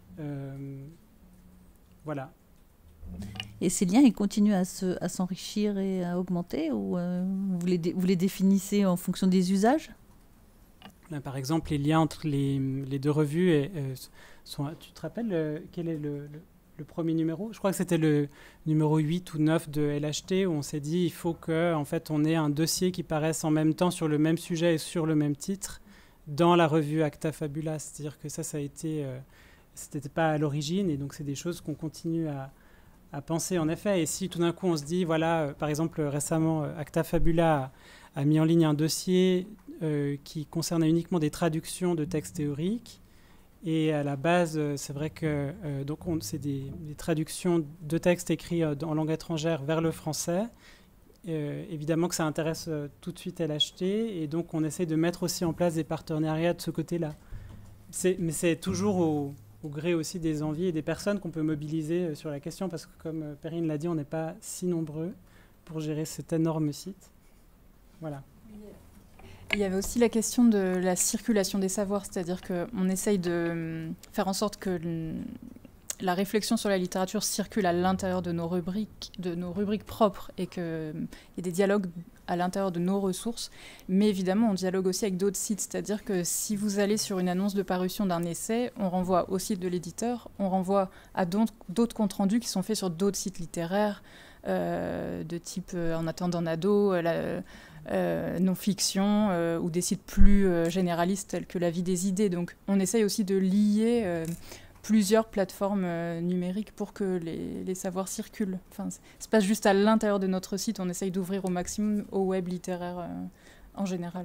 Voilà. Et ces liens, ils continuent à s'enrichir et à augmenter, ou vous les définissez en fonction des usages? Là, par exemple, les liens entre les deux revues sont... Tu te rappelles quel est le premier numéro? Je crois que c'était le numéro 8 ou 9 de LHT, où on s'est dit il faut qu'en fait, on ait un dossier qui paraisse en même temps sur le même sujet et sur le même titre dans la revue Acta Fabula. C'est-à-dire que ça a été... c'était pas à l'origine, et donc c'est des choses qu'on continue à penser, en effet. Et si tout d'un coup on se dit, voilà, par exemple récemment Acta Fabula a mis en ligne un dossier qui concernait uniquement des traductions de textes théoriques, et à la base c'est vrai que c'est des traductions de textes écrits en langue étrangère vers le français, évidemment que ça intéresse tout de suite LHT, et donc on essaie de mettre aussi en place des partenariats de ce côté-là. Mais c'est toujours au gré aussi des envies et des personnes qu'on peut mobiliser sur la question, parce que comme Perrine l'a dit, on n'est pas si nombreux pour gérer cet énorme site. Voilà. Il y avait aussi la question de la circulation des savoirs, c'est-à-dire qu'on essaye de faire en sorte que la réflexion sur la littérature circule à l'intérieur de nos rubriques propres, et qu'il y ait des dialogues à l'intérieur de nos ressources. Mais évidemment, on dialogue aussi avec d'autres sites, c'est-à-dire que si vous allez sur une annonce de parution d'un essai, on renvoie au site de l'éditeur, on renvoie à d'autres comptes rendus qui sont faits sur d'autres sites littéraires, de type En attendant Nado, non-fiction, ou des sites plus généralistes tels que La vie des idées. Donc on essaye aussi de lier plusieurs plateformes numériques pour que les savoirs circulent. Enfin, c'est pas juste à l'intérieur de notre site, on essaye d'ouvrir au maximum au web littéraire en général.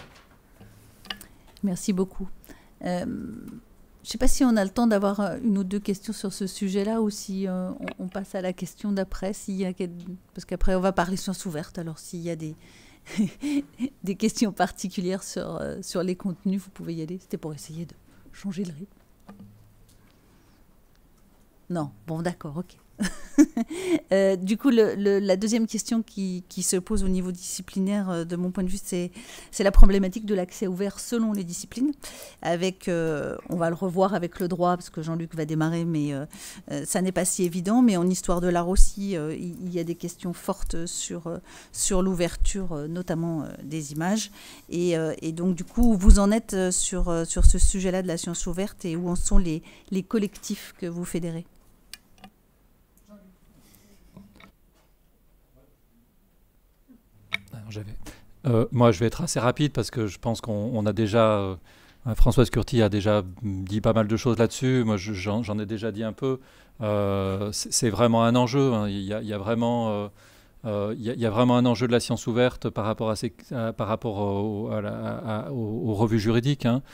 Merci beaucoup. Je ne sais pas si on a le temps d'avoir une ou deux questions sur ce sujet-là, ou si on passe à la question d'après, parce qu'après on va parler sciences ouvertes, alors s'il y a des questions particulières sur les contenus, vous pouvez y aller. C'était pour essayer de changer le rythme. Non, bon d'accord, ok. Du coup, la deuxième question qui se pose au niveau disciplinaire, de mon point de vue, c'est la problématique de l'accès ouvert selon les disciplines. On va le revoir avec le droit, parce que Jean-Luc va démarrer, mais ça n'est pas si évident. Mais en histoire de l'art aussi, il y a des questions fortes sur l'ouverture, notamment des images. Et donc, du coup, où vous en êtes sur ce sujet-là de la science ouverte, et où en sont les collectifs que vous fédérez? Moi, je vais être assez rapide parce que je pense qu'on a déjà... Françoise Curti a déjà dit pas mal de choses là-dessus. Moi, j'en ai déjà dit un peu. C'est vraiment un enjeu. Hein. Il y a vraiment un enjeu de la science ouverte par rapport aux revues juridiques. Hein.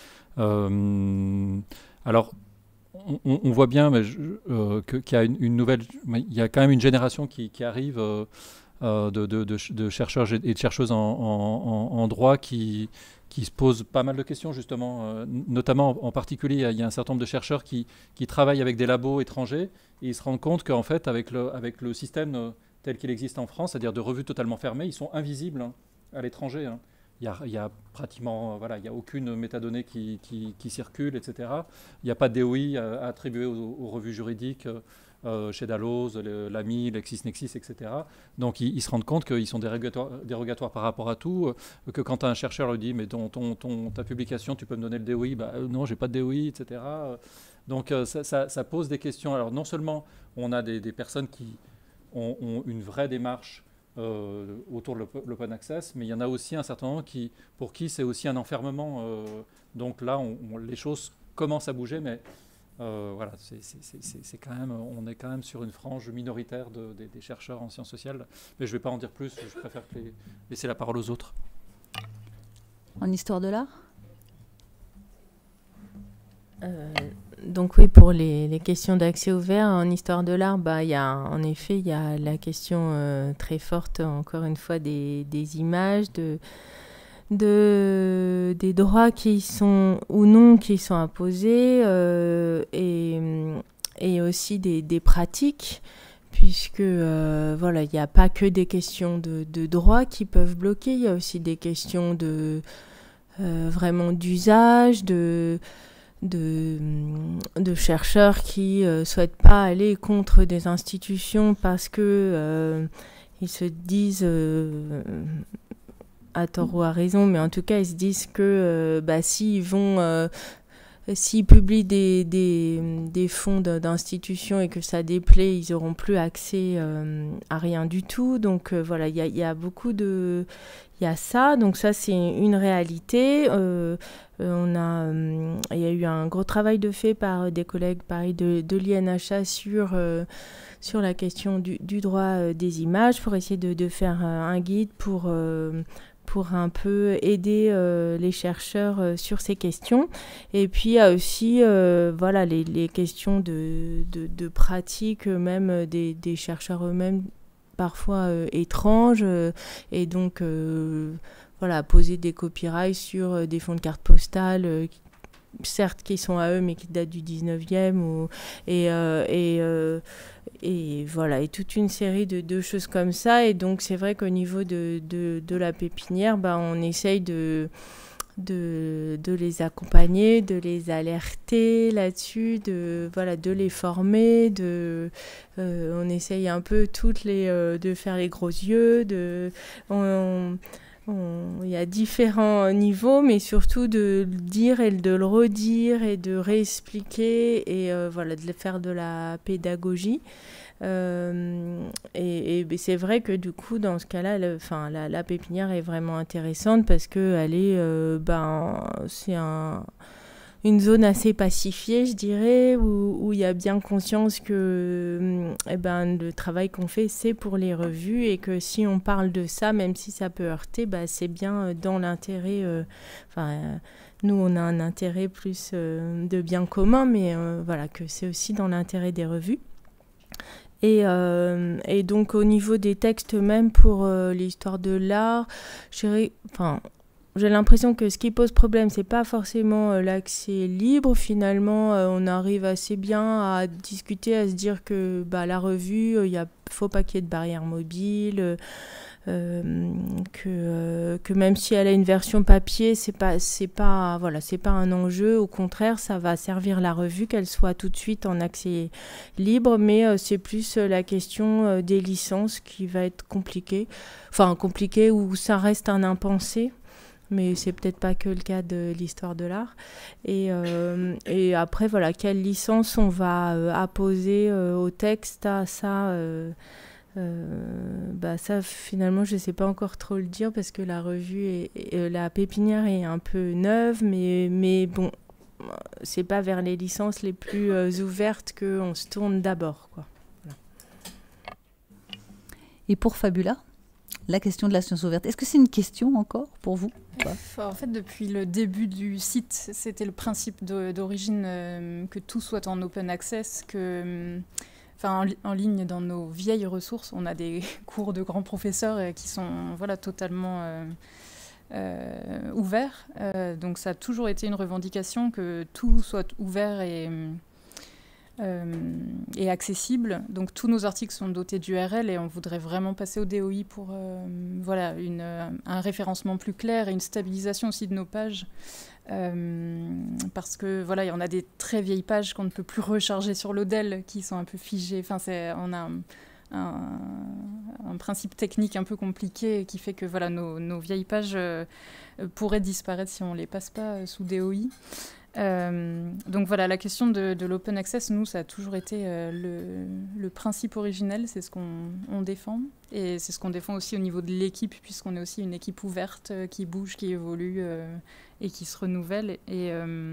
Alors, on voit bien qu'il y a une nouvelle... Il y a quand même une génération qui arrive... de chercheurs et de chercheuses en droit qui se posent pas mal de questions, justement, notamment en particulier, il y a un certain nombre de chercheurs qui travaillent avec des labos étrangers, et ils se rendent compte qu'en fait, avec le système tel qu'il existe en France, c'est-à-dire de revues totalement fermées, ils sont invisibles à l'étranger. Hein. Il y a pratiquement, il y a aucune métadonnée qui circule, etc. Il n'y a pas de DOI attribué aux revues juridiques, chez Dalloz, l'AMI, LexisNexis, etc. Donc ils se rendent compte qu'ils sont dérogatoires par rapport à tout, que quand un chercheur lui dit « mais ta publication, tu peux me donner le DOI ?» Non, j'ai pas de DOI, etc. Donc ça pose des questions. Alors non seulement on a des personnes qui ont une vraie démarche autour de l'open access, mais il y en a aussi un certain nombre pour qui c'est aussi un enfermement. Donc là, les choses commencent à bouger, mais voilà, c'est quand même, on est quand même sur une frange minoritaire des chercheurs en sciences sociales. Mais je ne vais pas en dire plus, je préfère laisser la parole aux autres. En histoire de l'art ? Donc oui, pour les questions d'accès ouvert en histoire de l'art, en effet, il y a la question très forte, encore une fois, des images, des droits qui sont ou non qui sont imposés, et aussi des pratiques, puisque il n'y a pas que des questions de droits qui peuvent bloquer, il y a aussi des questions vraiment d'usage, de chercheurs qui souhaitent pas aller contre des institutions parce que ils se disent à tort ou à raison, mais en tout cas ils se disent que s'ils publient des fonds d'institutions et que ça déplaît, ils n'auront plus accès à rien du tout. Donc il y a beaucoup de... Il y a ça, donc ça c'est une réalité. Il y a eu un gros travail de fait par des collègues de l'INHA sur la question du droit des images, pour essayer de faire un guide pour un peu aider les chercheurs sur ces questions. Et puis il y a aussi les questions de pratique, même des chercheurs eux-mêmes, parfois étranges, et donc voilà, poser des copyrights sur des fonds de cartes postales, certes qui sont à eux, mais qui datent du 19e, et voilà, et toute une série de choses comme ça. Et donc c'est vrai qu'au niveau de la pépinière, on essaye de les accompagner, de les alerter là-dessus, de les former, on essaye un peu de faire les gros yeux, il y a différents niveaux, mais surtout de le dire et de le redire et de réexpliquer et de faire de la pédagogie. Et c'est vrai que du coup, dans ce cas-là, la pépinière est vraiment intéressante parce qu'elle est, c'est une zone assez pacifiée, je dirais, où il y a bien conscience que le travail qu'on fait, c'est pour les revues, et que si on parle de ça, même si ça peut heurter, c'est bien dans l'intérêt... nous, on a un intérêt plus de bien commun, mais que c'est aussi dans l'intérêt des revues. Et donc, au niveau des textes, même pour l'histoire de l'art, j'ai l'impression que ce qui pose problème, c'est pas forcément l'accès libre. Finalement, on arrive assez bien à discuter, à se dire que la revue, faut pas qu'il y ait de barrière mobile, que même si elle a une version papier, c'est pas un enjeu. Au contraire, ça va servir la revue, qu'elle soit tout de suite en accès libre, mais c'est plus la question des licences qui va être compliquée, où ça reste un impensé. Mais c'est peut-être pas que le cas de l'histoire de l'art. Et après, quelle licence on va apposer au texte, ça, finalement, je sais pas encore trop le dire parce que la revue la pépinière est un peu neuve, mais bon, c'est pas vers les licences les plus ouvertes qu'on se tourne d'abord, quoi. Voilà. Et pour Fabula, la question de la science ouverte, est-ce que c'est une question encore pour vous ? En fait, depuis le début du site, c'était le principe d'origine que tout soit en open access, en ligne dans nos vieilles ressources. On a des cours de grands professeurs qui sont totalement ouverts. Donc ça a toujours été une revendication que tout soit ouvert et accessible. Donc tous nos articles sont dotés d'URL et on voudrait vraiment passer au DOI pour un référencement plus clair et une stabilisation aussi de nos pages. Parce que on a des très vieilles pages qu'on ne peut plus recharger sur l'Odel, qui sont un peu figées. On a un principe technique un peu compliqué qui fait que nos vieilles pages pourraient disparaître si on ne les passe pas sous DOI. Donc la question de l'open access, nous, ça a toujours été le principe originel, c'est ce qu'on défend, et c'est ce qu'on défend aussi au niveau de l'équipe, puisqu'on est aussi une équipe ouverte qui bouge, qui évolue et qui se renouvelle. Et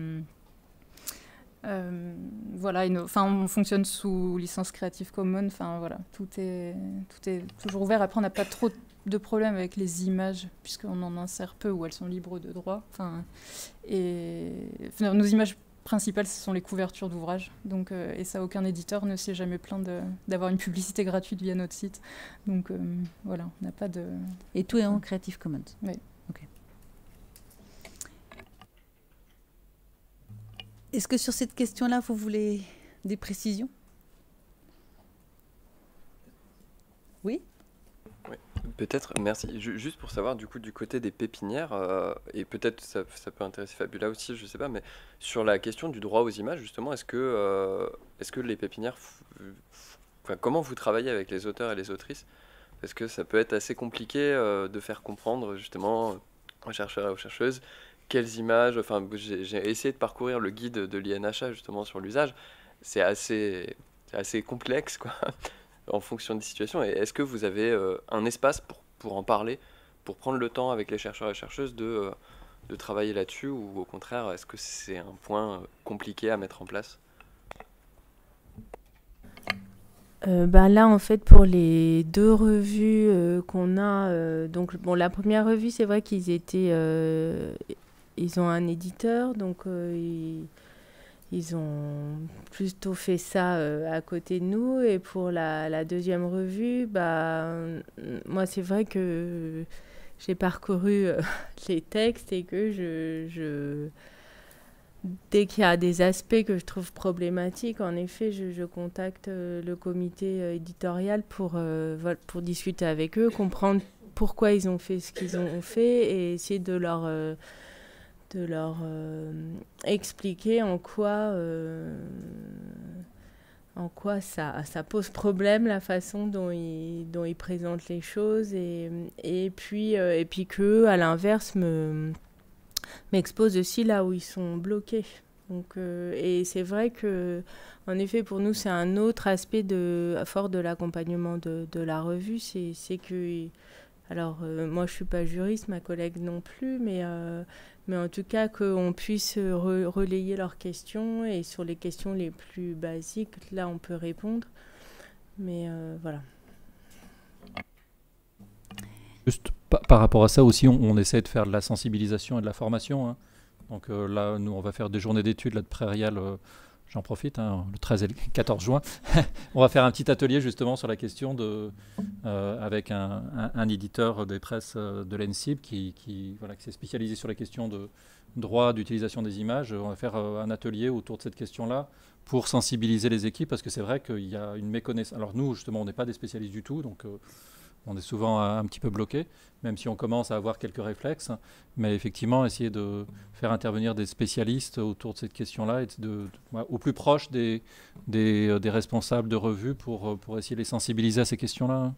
on fonctionne sous licence Creative Commons, tout est toujours ouvert. Après, on n'a pas trop de problèmes avec les images, puisqu'on en insère peu ou elles sont libres de droit. Nos images principales, ce sont les couvertures d'ouvrages. Donc, et ça, aucun éditeur ne s'est jamais plaint d'avoir une publicité gratuite via notre site. Donc on n'a pas de... Et tout est en Creative Commons. Oui. Ok. Est-ce que sur cette question-là, vous voulez des précisions ? Oui ? Oui, peut-être, merci. Juste pour savoir, du coup, du côté des pépinières, et peut-être ça peut intéresser Fabula aussi, je ne sais pas, mais sur la question du droit aux images, justement, est-ce que les pépinières, comment vous travaillez avec les auteurs et les autrices ? Parce que ça peut être assez compliqué de faire comprendre, justement, aux chercheurs et aux chercheuses, quelles images... j'ai essayé de parcourir le guide de l'INHA, justement, sur l'usage. C'est assez complexe, quoi. En fonction des situations. Et est-ce que vous avez un espace pour en parler, pour prendre le temps avec les chercheurs et chercheuses de travailler là-dessus, ou au contraire, est-ce que c'est un point compliqué à mettre en place ? Là, en fait, pour les deux revues qu'on a, la première revue, c'est vrai qu'ils ont un éditeur, donc ils ont plutôt fait ça à côté de nous. Et pour la deuxième revue, moi, c'est vrai que j'ai parcouru les textes et que dès qu'il y a des aspects que je trouve problématiques, en effet, je contacte le comité éditorial pour discuter avec eux, comprendre pourquoi ils ont fait ce qu'ils ont fait et essayer de leur expliquer en quoi ça pose problème, la façon dont ils présentent les choses et puis qu'eux, à l'inverse, m'exposent aussi là où ils sont bloqués. Donc, et c'est vrai que, en effet, pour nous, c'est un autre aspect fort de l'accompagnement de la revue, c'est que, alors, moi, je suis pas juriste, ma collègue non plus, mais en tout cas, qu'on puisse relayer leurs questions et sur les questions les plus basiques, là, on peut répondre. Mais voilà. Juste par rapport à ça aussi, on essaie de faire de la sensibilisation et de la formation. Hein. Donc là, nous, on va faire des journées d'études là, de Prairial. J'en profite, hein, le 13 et le 14 juin. On va faire un petit atelier justement sur la question avec un éditeur des presses de l'ENSIB qui s'est spécialisé sur la question de droit d'utilisation des images. On va faire un atelier autour de cette question-là pour sensibiliser les équipes parce que c'est vrai qu'il y a une méconnaissance. Alors nous, justement, on n'est pas des spécialistes du tout, donc on est souvent un petit peu bloqué, même si on commence à avoir quelques réflexes. Mais effectivement, essayer de faire intervenir des spécialistes autour de cette question-là et au plus proche des responsables de revues pour essayer de les sensibiliser à ces questions-là.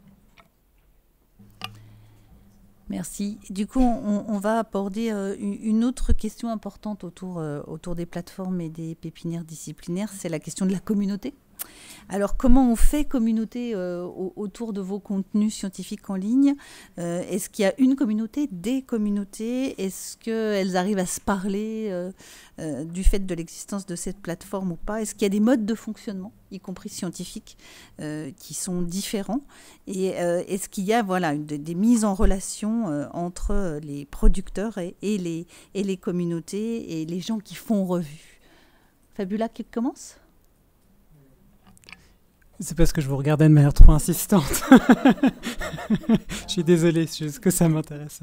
Merci. Du coup, on va aborder une autre question importante autour des plateformes et des pépinières disciplinaires, c'est la question de la communauté. Alors, comment on fait communauté autour de vos contenus scientifiques en ligne ? Est-ce qu'il y a une communauté, des communautés ? Est-ce qu'elles arrivent à se parler du fait de l'existence de cette plateforme ou pas ? Est-ce qu'il y a des modes de fonctionnement, y compris scientifiques, qui sont différents ? Et est-ce qu'il y a des mises en relation entre les producteurs et les communautés et les gens qui font revue ? Fabula, qui commence ? C'est parce que je vous regardais de manière trop insistante. Je suis désolé, c'est juste que ça m'intéressait.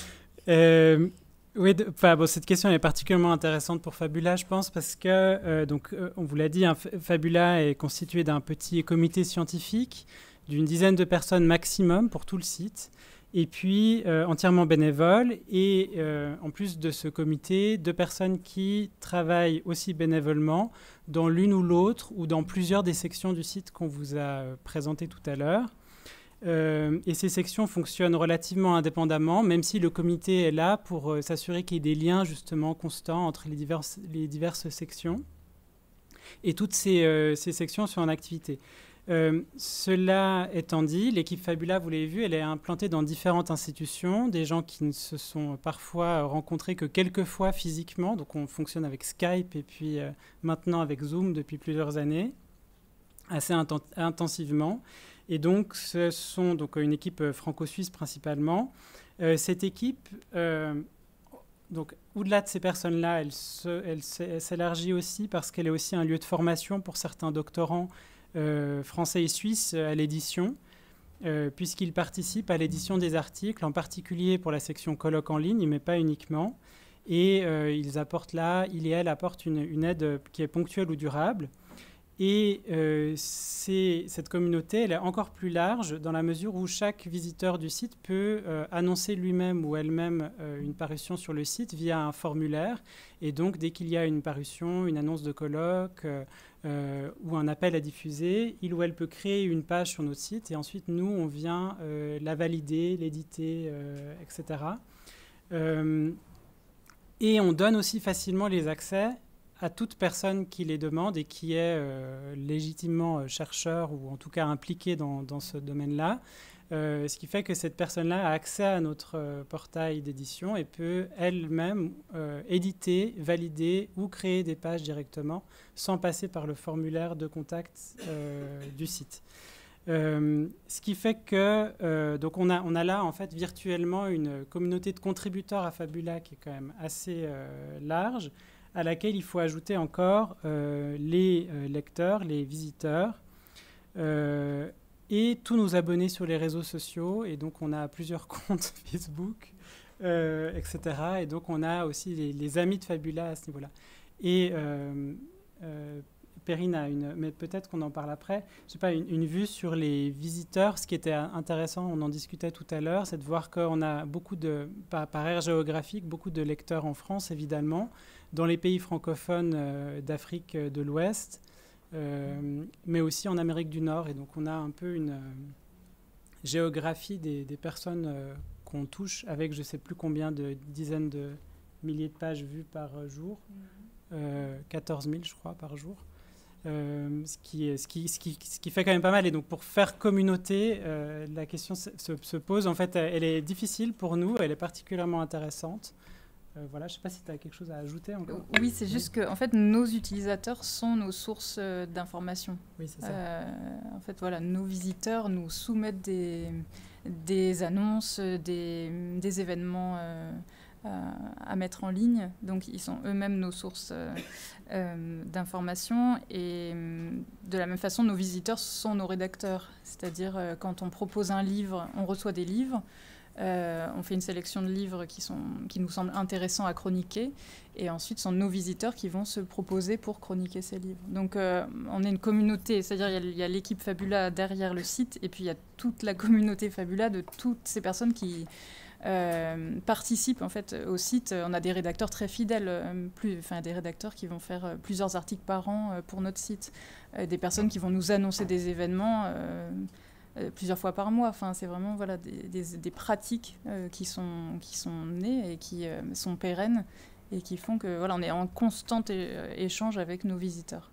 Cette question est particulièrement intéressante pour Fabula, je pense, parce que, on vous l'a dit, Fabula est constitué d'un petit comité scientifique d'une dizaine de personnes maximum pour tout le site, et puis entièrement bénévoles, et en plus de ce comité, 2 personnes qui travaillent aussi bénévolement dans l'une ou l'autre, ou dans plusieurs des sections du site qu'on vous a présentées tout à l'heure. Et ces sections fonctionnent relativement indépendamment, même si le comité est là pour s'assurer qu'il y ait des liens justement constants entre les diverses sections. Et toutes ces sections sont en activité. Cela étant dit, l'équipe Fabula, vous l'avez vu, elle est implantée dans différentes institutions, des gens qui ne se sont parfois rencontrés que quelques fois physiquement, donc on fonctionne avec Skype et puis maintenant avec Zoom depuis plusieurs années, assez intensivement. Et donc ce sont une équipe franco-suisse principalement. Cette équipe, donc au-delà de ces personnes-là, elle s'élargit aussi parce qu'elle est aussi un lieu de formation pour certains doctorants français et suisses à l'édition, puisqu'ils participent à l'édition des articles, en particulier pour la section colloque en ligne, mais pas uniquement. Et ils apportent elles apportent une aide qui est ponctuelle ou durable. Et cette communauté, elle est encore plus large dans la mesure où chaque visiteur du site peut annoncer lui-même ou elle-même une parution sur le site via un formulaire. Et donc, dès qu'il y a une parution, une annonce de colloque ou un appel à diffuser, il ou elle peut créer une page sur notre site et ensuite, nous, on vient la valider, l'éditer, etc. Et on donne aussi facilement les accès à toute personne qui les demande et qui est légitimement chercheur ou en tout cas impliqué dans ce domaine-là. Ce qui fait que cette personne-là a accès à notre portail d'édition et peut elle-même éditer, valider ou créer des pages directement sans passer par le formulaire de contact du site. Ce qui fait que donc on a là en fait virtuellement une communauté de contributeurs à Fabula qui est quand même assez large, à laquelle il faut ajouter encore les lecteurs, les visiteurs, et tous nos abonnés sur les réseaux sociaux. Et donc, on a plusieurs comptes Facebook, etc. Et donc, on a aussi les amis de Fabula à ce niveau-là. Et Perrine a mais peut-être qu'on en parle après, je sais pas, une vue sur les visiteurs. Ce qui était intéressant, on en discutait tout à l'heure, c'est de voir qu'on a beaucoup par aire géographique, beaucoup de lecteurs en France, évidemment, dans les pays francophones d'Afrique de l'Ouest, mais aussi en Amérique du Nord. Et donc, on a un peu une géographie des personnes qu'on touche, avec je ne sais plus combien de dizaines de milliers de pages vues par jour, 14 000, je crois, par jour. Ce qui fait quand même pas mal. Et donc, pour faire communauté, la question se pose. En fait, elle est difficile pour nous, elle est particulièrement intéressante. Voilà, je ne sais pas si tu as quelque chose à ajouter encore. Oui, c'est juste que en fait, nos utilisateurs sont nos sources d'informations. Oui, c'est ça. En fait, voilà, nos visiteurs nous soumettent des annonces, des événements à mettre en ligne. Donc, ils sont eux-mêmes nos sources d'informations. Et de la même façon, nos visiteurs sont nos rédacteurs. C'est-à-dire, quand on propose un livre, on reçoit des livres. On fait une sélection de livres qui nous semblent intéressants à chroniquer, et ensuite ce sont nos visiteurs qui vont se proposer pour chroniquer ces livres. Donc on est une communauté, c'est-à-dire il y a l'équipe Fabula derrière le site, et puis il y a toute la communauté Fabula de toutes ces personnes qui participent en fait au site. On a des rédacteurs très fidèles, des rédacteurs qui vont faire plusieurs articles par an pour notre site, des personnes qui vont nous annoncer des événements plusieurs fois par mois. Enfin, c'est vraiment voilà, des pratiques qui sont nées et qui sont pérennes et qui font que voilà, on est en constant échange avec nos visiteurs.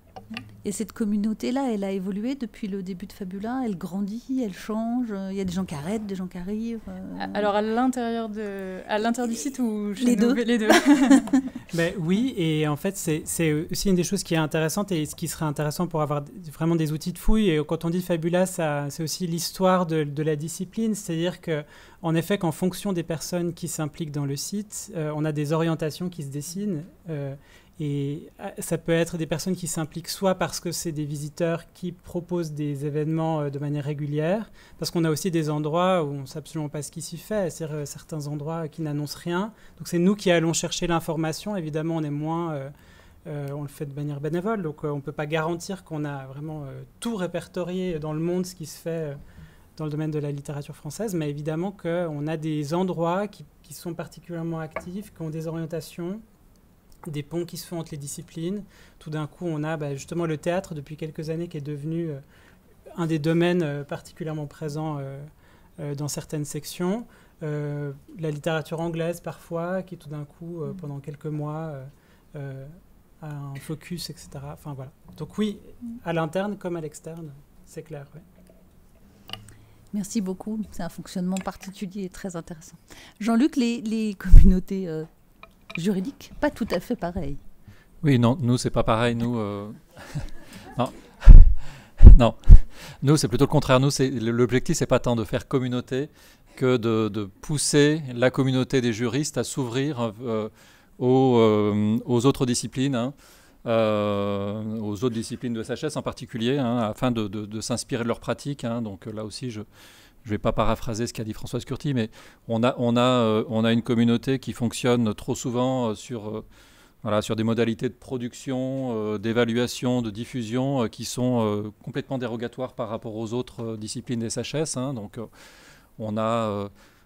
Et cette communauté-là, elle a évolué depuis le début de Fabula? Elle grandit, elle change? Il y a des gens qui arrêtent, des gens qui arrivent? Alors, à l'intérieur du site ou chez les nous? deux. Les deux. Ben, oui, et en fait, c'est aussi une des choses qui est intéressante et ce qui serait intéressant pour avoir vraiment des outils de fouille. Et quand on dit Fabula, c'est aussi l'histoire de la discipline. C'est-à-dire qu'en effet, qu'en fonction des personnes qui s'impliquent dans le site, on a des orientations qui se dessinent. Et ça peut être des personnes qui s'impliquent soit parce que c'est des visiteurs qui proposent des événements de manière régulière, parce qu'on a aussi des endroits où on ne sait absolument pas ce qui s'y fait, c'est-à-dire certains endroits qui n'annoncent rien. Donc c'est nous qui allons chercher l'information. Évidemment, on est moins... on le fait de manière bénévole, donc on ne peut pas garantir qu'on a vraiment tout répertorié dans le monde, ce qui se fait dans le domaine de la littérature française, mais évidemment qu'on a des endroits qui sont particulièrement actifs, qui ont des orientations, des ponts qui se font entre les disciplines. Tout d'un coup, on a justement le théâtre depuis quelques années qui est devenu un des domaines particulièrement présents dans certaines sections. La littérature anglaise parfois, qui tout d'un coup, pendant quelques mois, a un focus, etc. Enfin, voilà. Donc oui, à l'interne comme à l'externe, c'est clair. Ouais. Merci beaucoup. C'est un fonctionnement particulier et très intéressant. Jean-Luc, les communautés... juridique, pas tout à fait pareil. Oui, non, nous, c'est pas pareil. Nous, non. Nous, c'est plutôt le contraire. Nous, l'objectif, c'est pas tant de faire communauté que de pousser la communauté des juristes à s'ouvrir aux autres disciplines, aux autres disciplines de SHS en particulier, afin de s'inspirer de leurs pratiques. Donc là aussi, je ne vais pas paraphraser ce qu'a dit Françoise Curti, mais on a une communauté qui fonctionne trop souvent sur des modalités de production, d'évaluation, de diffusion qui sont complètement dérogatoires par rapport aux autres disciplines des SHS. Donc on a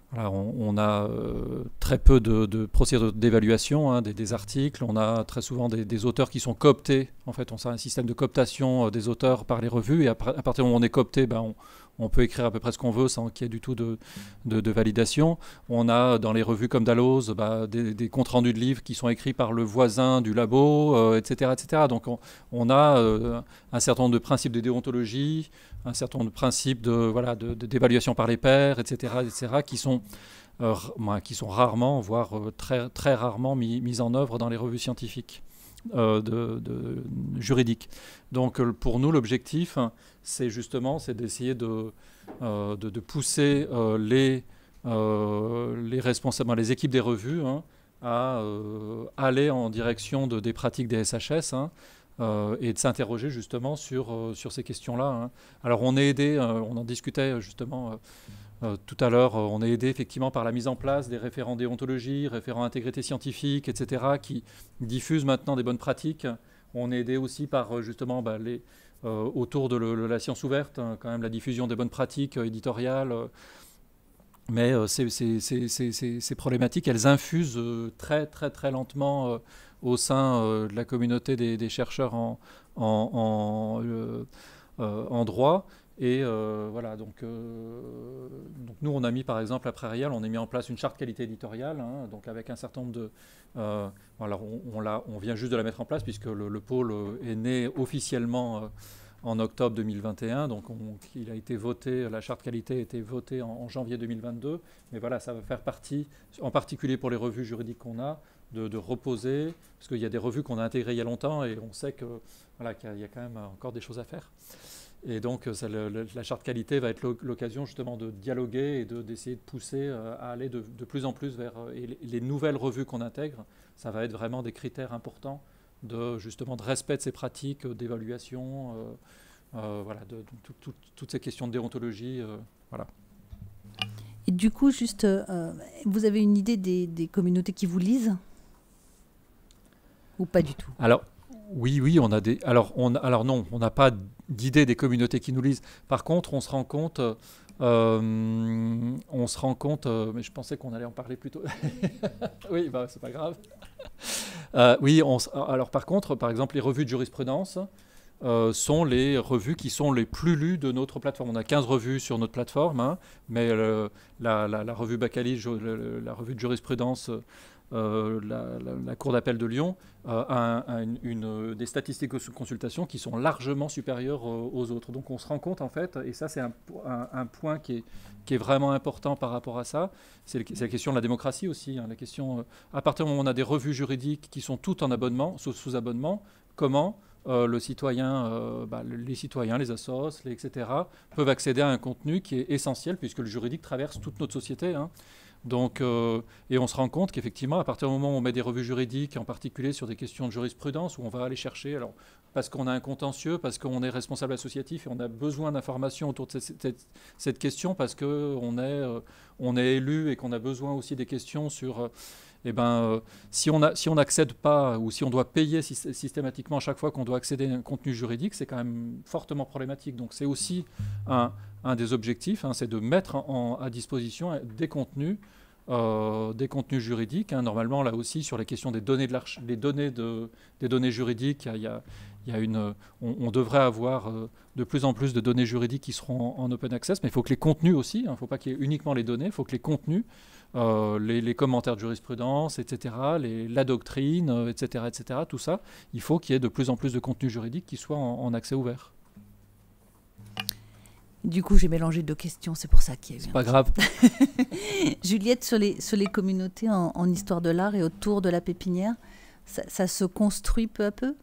très peu de procédures d'évaluation des articles. On a très souvent des auteurs qui sont cooptés. En fait, on a un système de cooptation des auteurs par les revues. Et à partir du moment où on est coopté, on peut écrire à peu près ce qu'on veut sans qu'il y ait du tout de validation. On a dans les revues comme Dalloz des comptes rendus de livres qui sont écrits par le voisin du labo, etc., etc. Donc on a un certain nombre de principes de déontologie, un certain nombre de principes d'évaluation par les pairs, etc., qui sont rarement, voire très, très rarement mis en œuvre dans les revues scientifiques juridiques. Donc pour nous, l'objectif, c'est d'essayer de pousser les responsables, les équipes des revues à aller en direction des pratiques des SHS, hein, et de s'interroger justement sur ces questions-là, hein. Alors on est aidé, on en discutait justement tout à l'heure, on est aidé effectivement par la mise en place des référents déontologie, référents intégrité scientifique, etc., qui diffusent maintenant des bonnes pratiques. On est aidé aussi par justement autour de la science ouverte, hein, quand même la diffusion des bonnes pratiques éditoriales. Mais ces problématiques, elles infusent très très très lentement au sein de la communauté des chercheurs en droit. Et voilà, donc nous, on a mis par exemple après Ariel, on a mis en place une charte qualité éditoriale, hein, donc avec un certain nombre de... alors on vient juste de la mettre en place puisque le pôle est né officiellement en octobre 2021, donc il a été voté, la charte qualité a été votée en janvier 2022, mais voilà, ça va faire partie, en particulier pour les revues juridiques qu'on a, de reposer, parce qu'il y a des revues qu'on a intégrées il y a longtemps et on sait qu'il y a quand même encore des choses à faire. Et donc la charte qualité va être l'occasion justement de dialoguer et d'essayer de pousser à aller de plus en plus vers les nouvelles revues qu'on intègre. Ça va être vraiment des critères importants justement de respect de ces pratiques, d'évaluation, voilà, toutes ces questions de déontologie. Voilà. Et du coup, juste, vous avez une idée des communautés qui vous lisent? Ou pas du tout? Alors, oui, on a des... Alors non, on n'a pas d'idée des communautés qui nous lisent. Par contre, on se rend compte... mais je pensais qu'on allait en parler plus tôt. Oui, c'est pas grave. Oui, alors par contre, par exemple, les revues de jurisprudence sont les revues qui sont les plus lues de notre plateforme. On a 15 revues sur notre plateforme, hein, mais la revue Bacali, la revue de jurisprudence, la Cour d'appel de Lyon a des statistiques de consultation qui sont largement supérieures aux autres. Donc on se rend compte en fait, et ça c'est un point qui est vraiment important par rapport à ça, c'est la question de la démocratie aussi, hein, la question, à partir du moment où on a des revues juridiques qui sont toutes en abonnement, sous abonnement, comment les citoyens, les assos, etc., peuvent accéder à un contenu qui est essentiel puisque le juridique traverse toute notre société, hein. Donc, et on se rend compte qu'effectivement, à partir du moment où on met des revues juridiques, en particulier sur des questions de jurisprudence, où on va aller chercher, alors, parce qu'on a un contentieux, parce qu'on est responsable associatif et on a besoin d'informations autour de cette question, parce qu'on est élu et qu'on a besoin aussi des questions sur... si on n'accède pas ou si on doit payer systématiquement à chaque fois qu'on doit accéder à un contenu juridique, c'est quand même fortement problématique. Donc c'est aussi un des objectifs, hein, c'est de mettre à disposition des contenus juridiques, hein. Normalement, là aussi, sur les questions des données, des données juridiques, on devrait avoir de plus en plus de données juridiques qui seront en open access, mais il faut que les contenus aussi, il ne faut pas qu'il y ait uniquement les données, il faut que les contenus, les commentaires de jurisprudence, etc., la doctrine, etc., tout ça, il faut qu'il y ait de plus en plus de contenus juridiques qui soient en accès ouvert. Du coup, j'ai mélangé deux questions, c'est pour ça qu'il y a eu... C'est pas grave. Juliette, sur les communautés en histoire de l'art et autour de la pépinière, ça se construit peu à peu?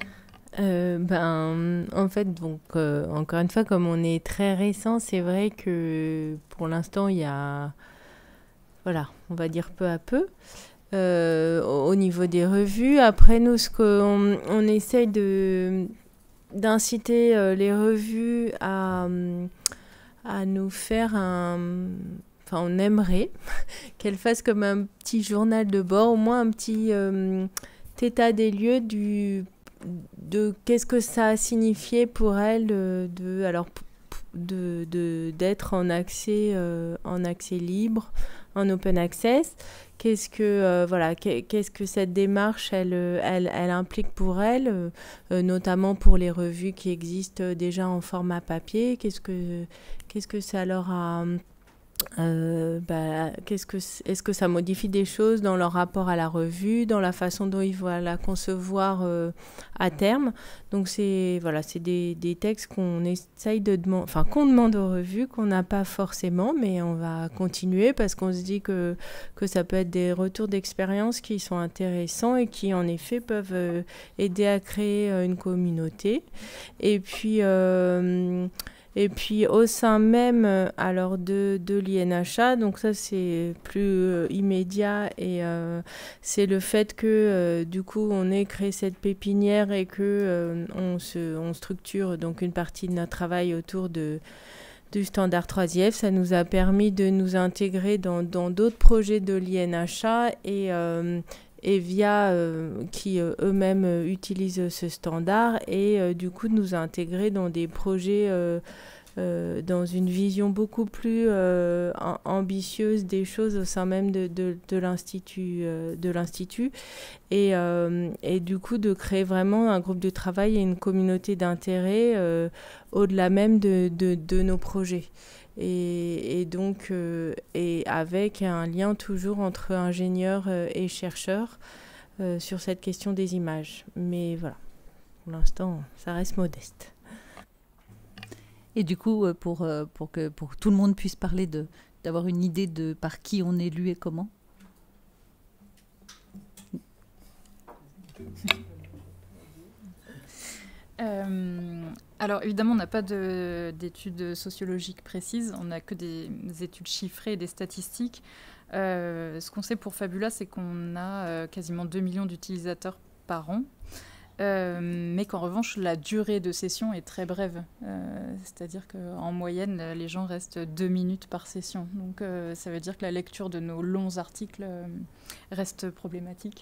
En fait, donc, encore une fois, comme on est très récent, c'est vrai que pour l'instant, il y a... Voilà, on va dire peu à peu. Au niveau des revues, après, nous, ce qu'on essaye d'inciter les revues à nous faire Enfin, on aimerait qu'elles fassent comme un petit journal de bord, au moins un petit état des lieux de qu'est-ce que ça a signifié pour elles d'être en accès libre, en open access. Qu'est-ce que cette démarche elle implique pour elles, notamment pour les revues qui existent déjà en format papier. Qu'est-ce que ça leur a est-ce que ça modifie des choses dans leur rapport à la revue, dans la façon dont ils vont la concevoir à terme. Donc c'est des textes qu'on essaye qu'on demande aux revues, qu'on n'a pas forcément, mais on va continuer parce qu'on se dit que ça peut être des retours d'expérience qui sont intéressants et qui en effet peuvent aider à créer une communauté. Et puis Et puis au sein même alors de l'INHA, donc ça c'est plus immédiat et c'est le fait que du coup on ait créé cette pépinière et que on structure donc une partie de notre travail autour du standard 3IF. Ça nous a permis de nous intégrer dans d'autres projets de l'INHA et via qui eux-mêmes utilisent ce standard et du coup de nous intégrer dans des projets dans une vision beaucoup plus ambitieuse des choses au sein même de l'Institut et du coup de créer vraiment un groupe de travail et une communauté d'intérêt au-delà même de nos projets. Et donc, et avec un lien toujours entre ingénieurs et chercheurs sur cette question des images. Mais voilà, pour l'instant, ça reste modeste. Et du coup, pour que tout le monde puisse parler d'avoir une idée de par qui on est élu et comment. Alors évidemment, on n'a pas d'études sociologiques précises, on n'a que des études chiffrées et des statistiques. Ce qu'on sait pour Fabula, c'est qu'on a quasiment 2 millions d'utilisateurs par an, mais qu'en revanche, la durée de session est très brève. C'est-à-dire qu'en moyenne, les gens restent 2 minutes par session. Donc ça veut dire que la lecture de nos longs articles reste problématique.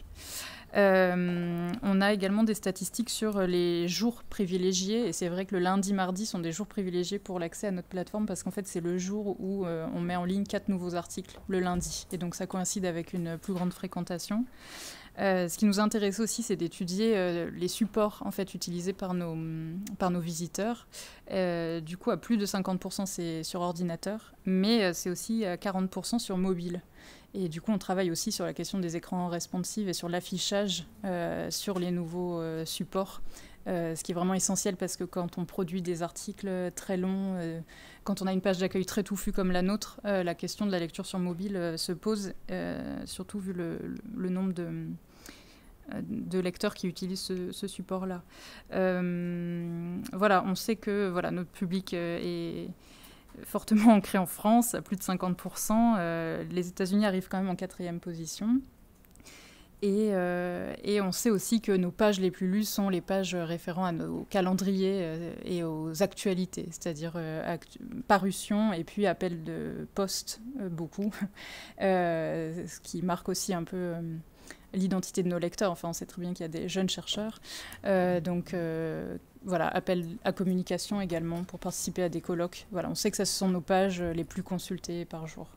On a également des statistiques sur les jours privilégiés et c'est vrai que le lundi, mardi sont des jours privilégiés pour l'accès à notre plateforme parce qu'en fait c'est le jour où on met en ligne 4 nouveaux articles le lundi et donc ça coïncide avec une plus grande fréquentation. Ce qui nous intéresse aussi, c'est d'étudier les supports en fait, utilisés par nos visiteurs. Du coup, à plus de 50%, c'est sur ordinateur, mais c'est aussi à 40% sur mobile. Et du coup, on travaille aussi sur la question des écrans responsives et sur l'affichage sur les nouveaux supports. Ce qui est vraiment essentiel parce que quand on produit des articles très longs, quand on a une page d'accueil très touffue comme la nôtre, la question de la lecture sur mobile se pose, surtout vu le nombre de lecteurs qui utilisent ce support-là. Voilà, on sait que voilà, notre public est fortement ancré en France, à plus de 50%. Les États-Unis arrivent quand même en 4e position. Et on sait aussi que nos pages les plus lues sont les pages référant à nos calendriers et aux actualités, c'est-à-dire parution et puis appel de poste, beaucoup, ce qui marque aussi un peu l'identité de nos lecteurs. Enfin, on sait très bien qu'il y a des jeunes chercheurs. Donc, voilà, appel à communication également pour participer à des colloques. Voilà, on sait que ce sont nos pages les plus consultées par jour.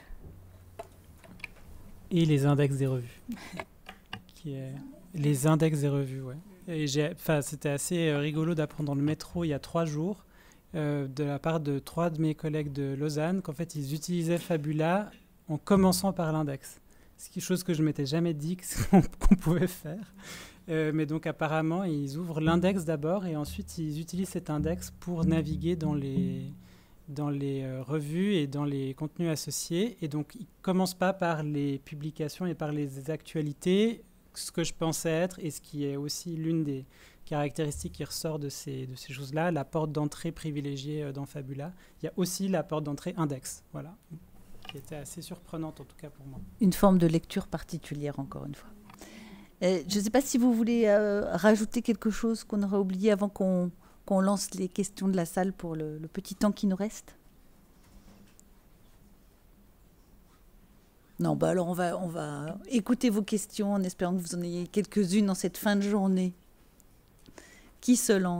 Et les index des revues. Les index des revues, ouais. Et c'était assez rigolo d'apprendre dans le métro il y a 3 jours, de la part de 3 de mes collègues de Lausanne, qu'en fait, ils utilisaient Fabula en commençant par l'index. C'est quelque chose que je ne m'étais jamais dit qu'on pouvait faire. Mais donc, apparemment, ils ouvrent l'index d'abord et ensuite, ils utilisent cet index pour naviguer dans les revues et dans les contenus associés. Et donc, ils ne commencent pas par les publications et par les actualités, ce que je pensais être, et ce qui est aussi l'une des caractéristiques qui ressort de ces choses-là, la porte d'entrée privilégiée dans Fabula. Il y a aussi la porte d'entrée index, voilà, qui était assez surprenante en tout cas pour moi. Une forme de lecture particulière, encore une fois. Je ne sais pas si vous voulez rajouter quelque chose qu'on aurait oublié avant qu'on lance les questions de la salle pour le petit temps qui nous reste. Non, bah alors on va écouter vos questions en espérant que vous en ayez quelques-unes en cette fin de journée. Qui se lance ?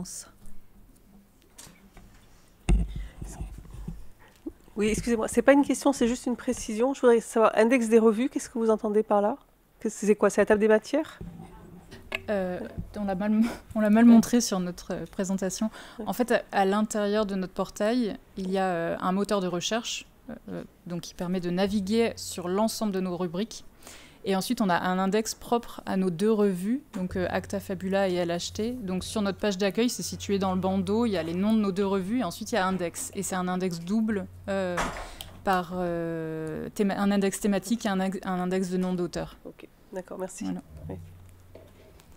Oui, excusez-moi, c'est pas une question, c'est juste une précision. Je voudrais savoir, index des revues, qu'est-ce que vous entendez par là ? C'est quoi ? C'est la table des matières ? On l'a mal montré sur notre présentation. En fait, à l'intérieur de notre portail, il y a un moteur de recherche donc qui permet de naviguer sur l'ensemble de nos rubriques. Et ensuite, on a un index propre à nos 2 revues, donc Acta Fabula et LHT. Donc sur notre page d'accueil, c'est situé dans le bandeau, il y a les noms de nos 2 revues, et ensuite il y a index. Et c'est un index double par un index thématique et un index de nom d'auteur. Ok, d'accord, merci. Voilà. Oui.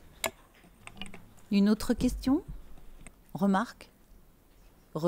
Une autre question ? Remarque ? Regret ?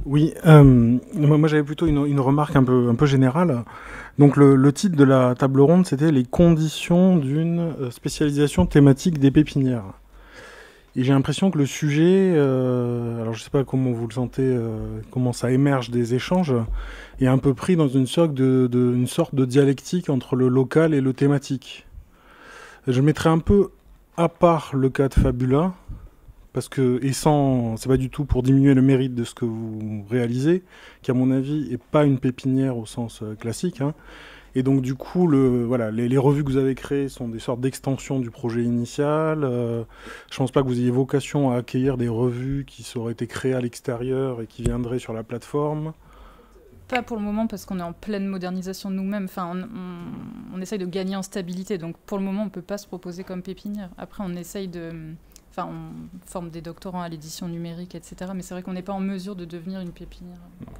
Oui, moi j'avais plutôt une remarque un peu générale. Donc le titre de la table ronde, c'était les conditions d'une spécialisation thématique des pépinières. Et j'ai l'impression que le sujet, alors je ne sais pas comment vous le sentez, comment ça émerge des échanges, est un peu pris dans une sorte de dialectique entre le local et le thématique. Je mettrais un peu à part le cas de Fabula, parce que, c'est pas du tout pour diminuer le mérite de ce que vous réalisez, qui à mon avis n'est pas une pépinière au sens classique, hein. Et donc du coup, les revues que vous avez créées sont des sortes d'extensions du projet initial. Je pense pas que vous ayez vocation à accueillir des revues qui auraient été créées à l'extérieur et qui viendraient sur la plateforme. Pas pour le moment, parce qu'on est en pleine modernisation nous-mêmes. Enfin, on essaye de gagner en stabilité. Donc pour le moment, on ne peut pas se proposer comme pépinière. Après, on essaye de... Enfin, on forme des doctorants à l'édition numérique, etc. Mais c'est vrai qu'on n'est pas en mesure de devenir une pépinière.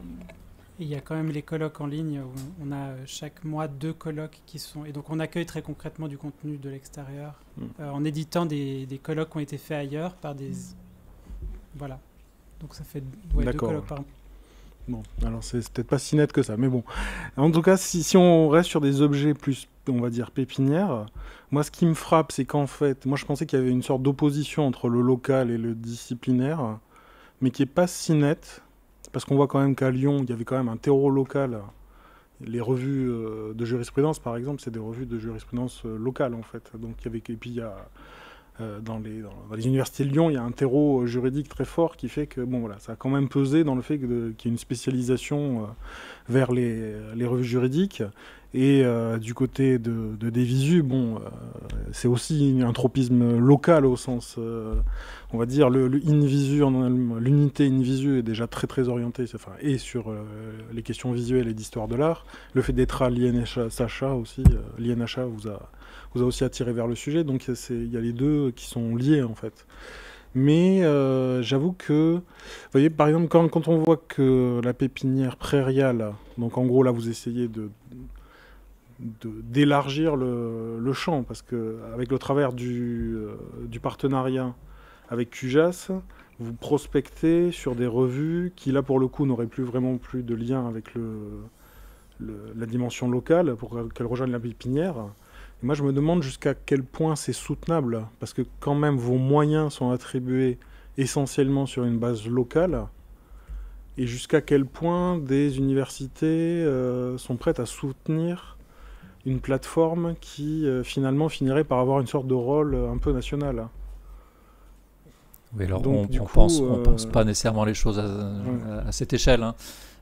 Et il y a quand même les colloques en ligne où on a chaque mois 2 colloques qui sont... Et donc on accueille très concrètement du contenu de l'extérieur en éditant des colloques qui ont été faits ailleurs par des... Voilà. Donc ça fait 2 colloques par mois. Bon, alors c'est peut-être pas si net que ça, mais bon. En tout cas, si on reste sur des objets plus, on va dire, pépinières, moi ce qui me frappe, c'est qu'en fait, moi je pensais qu'il y avait une sorte d'opposition entre le local et le disciplinaire, mais qui est pas si nette. Parce qu'on voit quand même qu'à Lyon, il y avait quand même un terreau local. Les revues de jurisprudence, par exemple, c'est des revues de jurisprudence locale, en fait. Donc, et puis, il y a, dans les universités de Lyon, il y a un terreau juridique très fort qui fait que, bon, voilà, ça a quand même pesé dans le fait qu'il y ait une spécialisation vers les revues juridiques. Et du côté de Devisu, bon, c'est aussi un tropisme local au sens, on va dire, le in-visu, l'unité in-visu est déjà très très orientée, et sur les questions visuelles et d'histoire de l'art. Le fait d'être à l'INHA aussi, l'INHA vous a aussi attiré vers le sujet, donc il y a les deux qui sont liés en fait. Mais j'avoue que, vous voyez, par exemple, quand on voit que la pépinière prairiale, donc en gros là vous essayez d'élargir le champ, parce qu'avec le travers du partenariat avec QJAS, vous prospectez sur des revues qui, là, pour le coup, n'auraient vraiment plus de lien avec la dimension locale pour qu'elles rejoignent la pépinière. Et moi, je me demande jusqu'à quel point c'est soutenable, parce que quand même, vos moyens sont attribués essentiellement sur une base locale, et jusqu'à quel point des universités sont prêtes à soutenir une plateforme qui finalement finirait par avoir une sorte de rôle un peu national. Oui, alors donc, on pense pas nécessairement les choses à cette échelle, hein.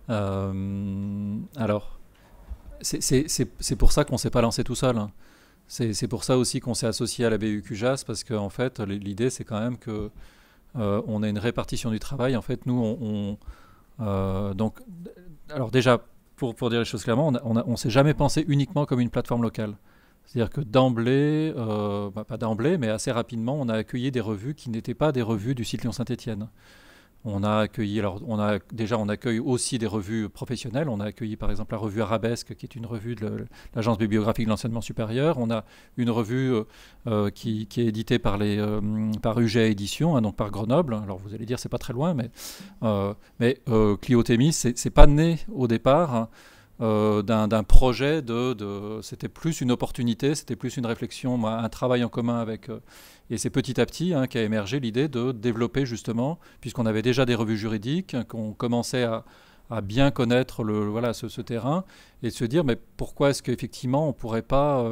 Alors, c'est pour ça qu'on ne s'est pas lancé tout seul, hein. C'est pour ça aussi qu'on s'est associé à la BU QJAS, parce qu'en fait, l'idée, c'est quand même que on a une répartition du travail. En fait, nous, donc, alors déjà, pour dire les choses clairement, on ne s'est jamais pensé uniquement comme une plateforme locale. C'est-à-dire que d'emblée, pas d'emblée, mais assez rapidement, on a accueilli des revues qui n'étaient pas des revues du site Lyon-Saint-Étienne. On a accueilli, alors on accueille aussi des revues professionnelles. On a accueilli par exemple la revue Arabesque, qui est une revue de l'Agence bibliographique de l'enseignement supérieur. On a une revue qui est éditée par UGA Éditions, hein, donc par Grenoble. Alors vous allez dire c'est pas très loin, mais Cliotémis, c'est pas né au départ, hein, d'un projet c'était plus une opportunité, c'était plus une réflexion, un travail en commun avec... et c'est petit à petit qu'a émergé l'idée de développer justement, puisqu'on avait déjà des revues juridiques, qu'on commençait à bien connaître ce terrain, et de se dire mais pourquoi est-ce qu'effectivement on pourrait pas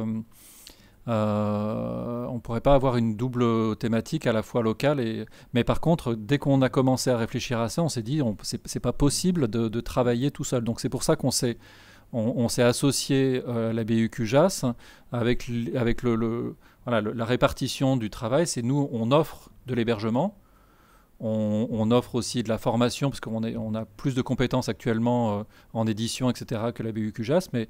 avoir une double thématique à la fois locale mais par contre dès qu'on a commencé à réfléchir à ça, on s'est dit c'est pas possible de travailler tout seul. Donc c'est pour ça qu'on s'est associé à la BU QJAS avec la répartition du travail. C'est nous, on offre de l'hébergement, on offre aussi de la formation, parce qu'on a plus de compétences actuellement en édition, etc., que la BU QJAS, mais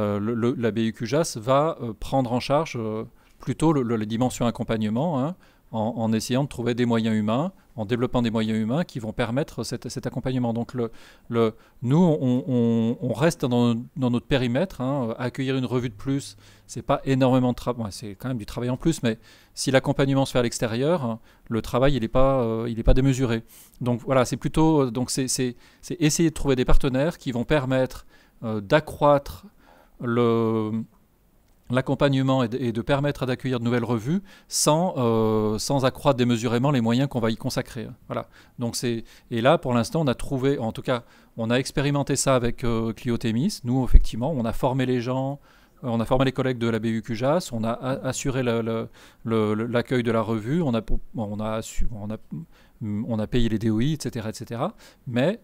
la BU QJAS va prendre en charge plutôt la dimension accompagnement, hein, en essayant de trouver des moyens humains, en développant des moyens humains qui vont permettre cet accompagnement. Donc nous, on reste dans notre périmètre. Accueillir une revue de plus, c'est pas énormément de travail. C'est quand même du travail en plus, mais si l'accompagnement se fait à l'extérieur, le travail il n'est pas démesuré. Donc voilà, c'est plutôt c'est essayer de trouver des partenaires qui vont permettre d'accroître l'accompagnement et de permettre d'accueillir de nouvelles revues sans accroître démesurément les moyens qu'on va y consacrer. Voilà. Donc et là, pour l'instant, on a trouvé, en tout cas, on a expérimenté ça avec Clio Thémis. Nous, effectivement, on a formé les gens, on a formé les collègues de la BU QJAS, on a assuré l'accueil de la revue, on a payé les DOI, etc. etc. Mais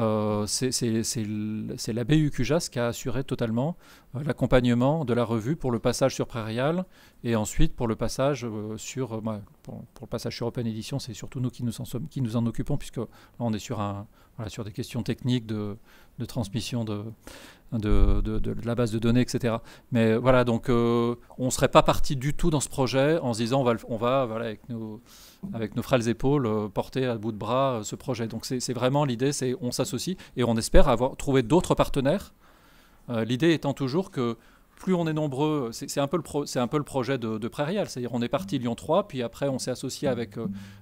c'est la BU QJAS qui a assuré totalement l'accompagnement de la revue pour le passage sur Prairial et ensuite pour le passage pour le passage sur Open Edition, c'est surtout nous qui nous en occupons, puisque là on est sur des questions techniques de transmission de la base de données, etc. Mais voilà, donc on ne serait pas parti du tout dans ce projet en se disant on va avec nos frêles épaules porter à bout de bras ce projet. Donc c'est vraiment l'idée, c'est on s'associe et on espère trouver d'autres partenaires. L'idée étant toujours que plus on est nombreux, c'est un peu le projet de Prairial, c'est-à-dire on est parti Lyon 3, puis après on s'est associé avec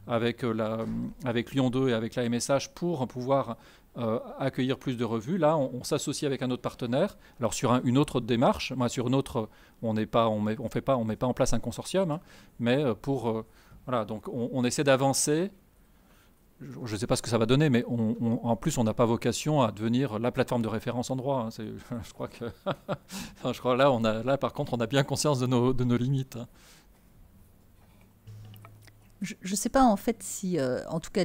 Lyon 2 et avec la MSH pour pouvoir accueillir plus de revues. Là, on s'associe avec un autre partenaire. Alors sur une autre démarche, sur une autre, on met pas en place un consortium, mais voilà, donc on essaie d'avancer. Je ne sais pas ce que ça va donner, mais en plus, on n'a pas vocation à devenir la plateforme de référence en droit. Je crois que là, par contre, on a bien conscience de nos limites. Je ne sais pas en fait si, en tout cas,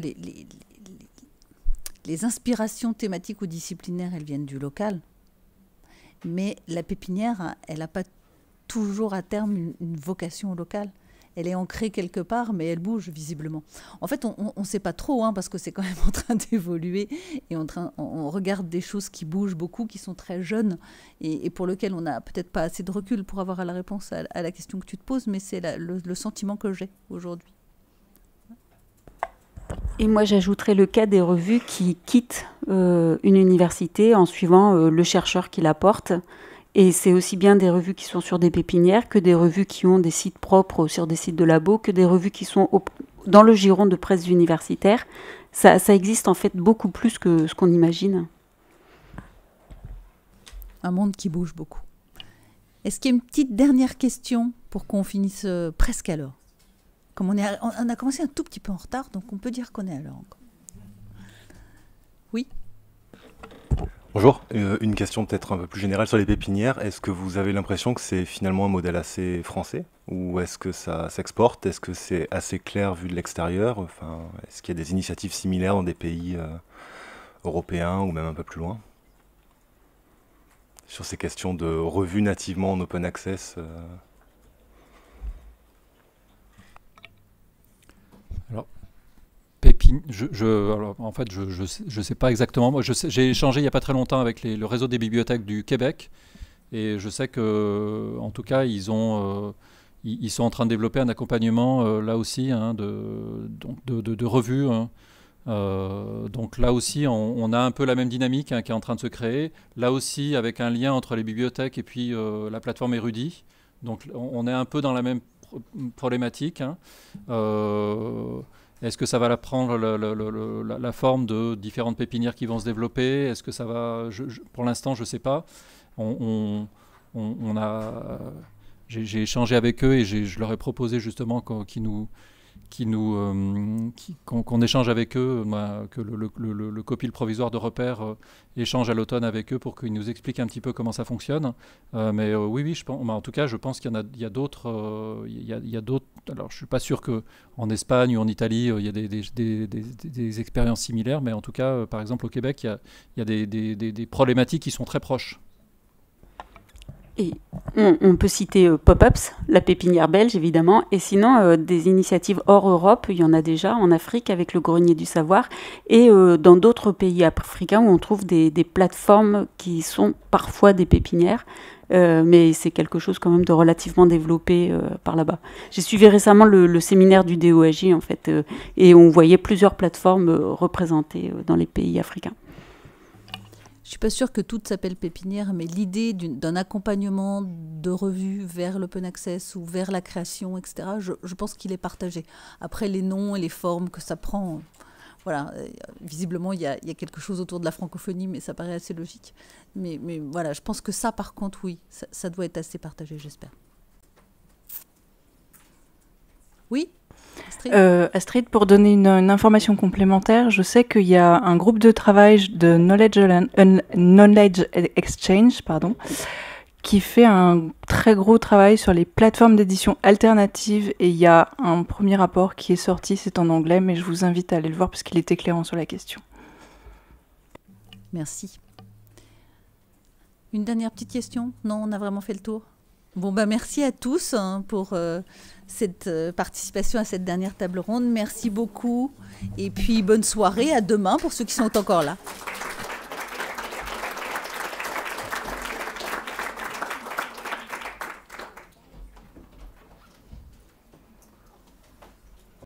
les inspirations thématiques ou disciplinaires, elles viennent du local. Mais la pépinière, elle n'a pas toujours à terme une vocation locale. Elle est ancrée quelque part, mais elle bouge visiblement. En fait, on ne sait pas trop, parce que c'est quand même en train d'évoluer. Et on regarde des choses qui bougent beaucoup, qui sont très jeunes, et pour lesquelles on n'a peut-être pas assez de recul pour avoir la réponse à la question que tu te poses, mais c'est le sentiment que j'ai aujourd'hui. Et moi, j'ajouterais le cas des revues qui quittent une université en suivant le chercheur qui la porte. Et c'est aussi bien des revues qui sont sur des pépinières que des revues qui ont des sites propres sur des sites de labo, que des revues qui sont dans le giron de presse universitaire. Ça existe en fait beaucoup plus que ce qu'on imagine. Un monde qui bouge beaucoup. Est-ce qu'il y a une petite dernière question pour qu'on finisse presque à l'heure ? Comme on a commencé un tout petit peu en retard, donc on peut dire qu'on est à l'heure encore. Oui ? Bonjour, une question peut-être un peu plus générale sur les pépinières. Est-ce que vous avez l'impression que c'est finalement un modèle assez français, ou est-ce que ça s'exporte? Est-ce que c'est assez clair vu de l'extérieur? Enfin, est-ce qu'il y a des initiatives similaires dans des pays européens ou même un peu plus loin sur ces questions de revues nativement en open access Alors, en fait, je sais pas exactement. Moi, j'ai échangé il n'y a pas très longtemps avec le réseau des bibliothèques du Québec, et je sais que, en tout cas, ils sont en train de développer un accompagnement là aussi de revues. Donc là aussi, on a un peu la même dynamique qui est en train de se créer. Là aussi, avec un lien entre les bibliothèques et puis la plateforme Érudit. Donc on est un peu dans la même problématique. Est-ce que ça va prendre la forme de différentes pépinières qui vont se développer? Est-ce que ça va... pour l'instant, je ne sais pas. J'ai échangé avec eux et je leur ai proposé justement qu'on échange avec eux, que le copil provisoire de Repère échange à l'automne avec eux pour qu'ils nous expliquent un petit peu comment ça fonctionne. Mais oui, en tout cas, je pense qu'il y a d'autres. Alors, je suis pas sûr qu'en Espagne ou en Italie, il y a des expériences similaires, mais en tout cas, par exemple, au Québec, il y a des problématiques qui sont très proches. Et on peut citer Pop-Ups, la pépinière belge évidemment, et sinon des initiatives hors Europe, il y en a déjà en Afrique avec le Grenier du Savoir, et dans d'autres pays africains où on trouve des plateformes qui sont parfois des pépinières. mais c'est quelque chose quand même de relativement développé par là-bas. J'ai suivi récemment le séminaire du DOAJ, en fait, et on voyait plusieurs plateformes représentées dans les pays africains. Je ne suis pas sûre que tout s'appelle pépinière, mais l'idée d'un accompagnement de revues vers l'open access ou vers la création, etc., je pense qu'il est partagé. Après, les noms et les formes que ça prend, voilà, visiblement, il y a quelque chose autour de la francophonie, mais ça paraît assez logique. Mais voilà, je pense que ça, par contre, oui, ça doit être assez partagé, j'espère. Oui ? Astrid, pour donner une information complémentaire, je sais qu'il y a un groupe de travail de Knowledge Exchange, qui fait un très gros travail sur les plateformes d'édition alternatives, et il y a un premier rapport qui est sorti, c'est en anglais, mais je vous invite à aller le voir parce qu'il est éclairant sur la question. Merci. Une dernière petite question ? Non, on a vraiment fait le tour ? Bon, merci à tous pour cette participation à cette dernière table ronde. Merci beaucoup. Et puis, bonne soirée. À demain pour ceux qui sont encore là.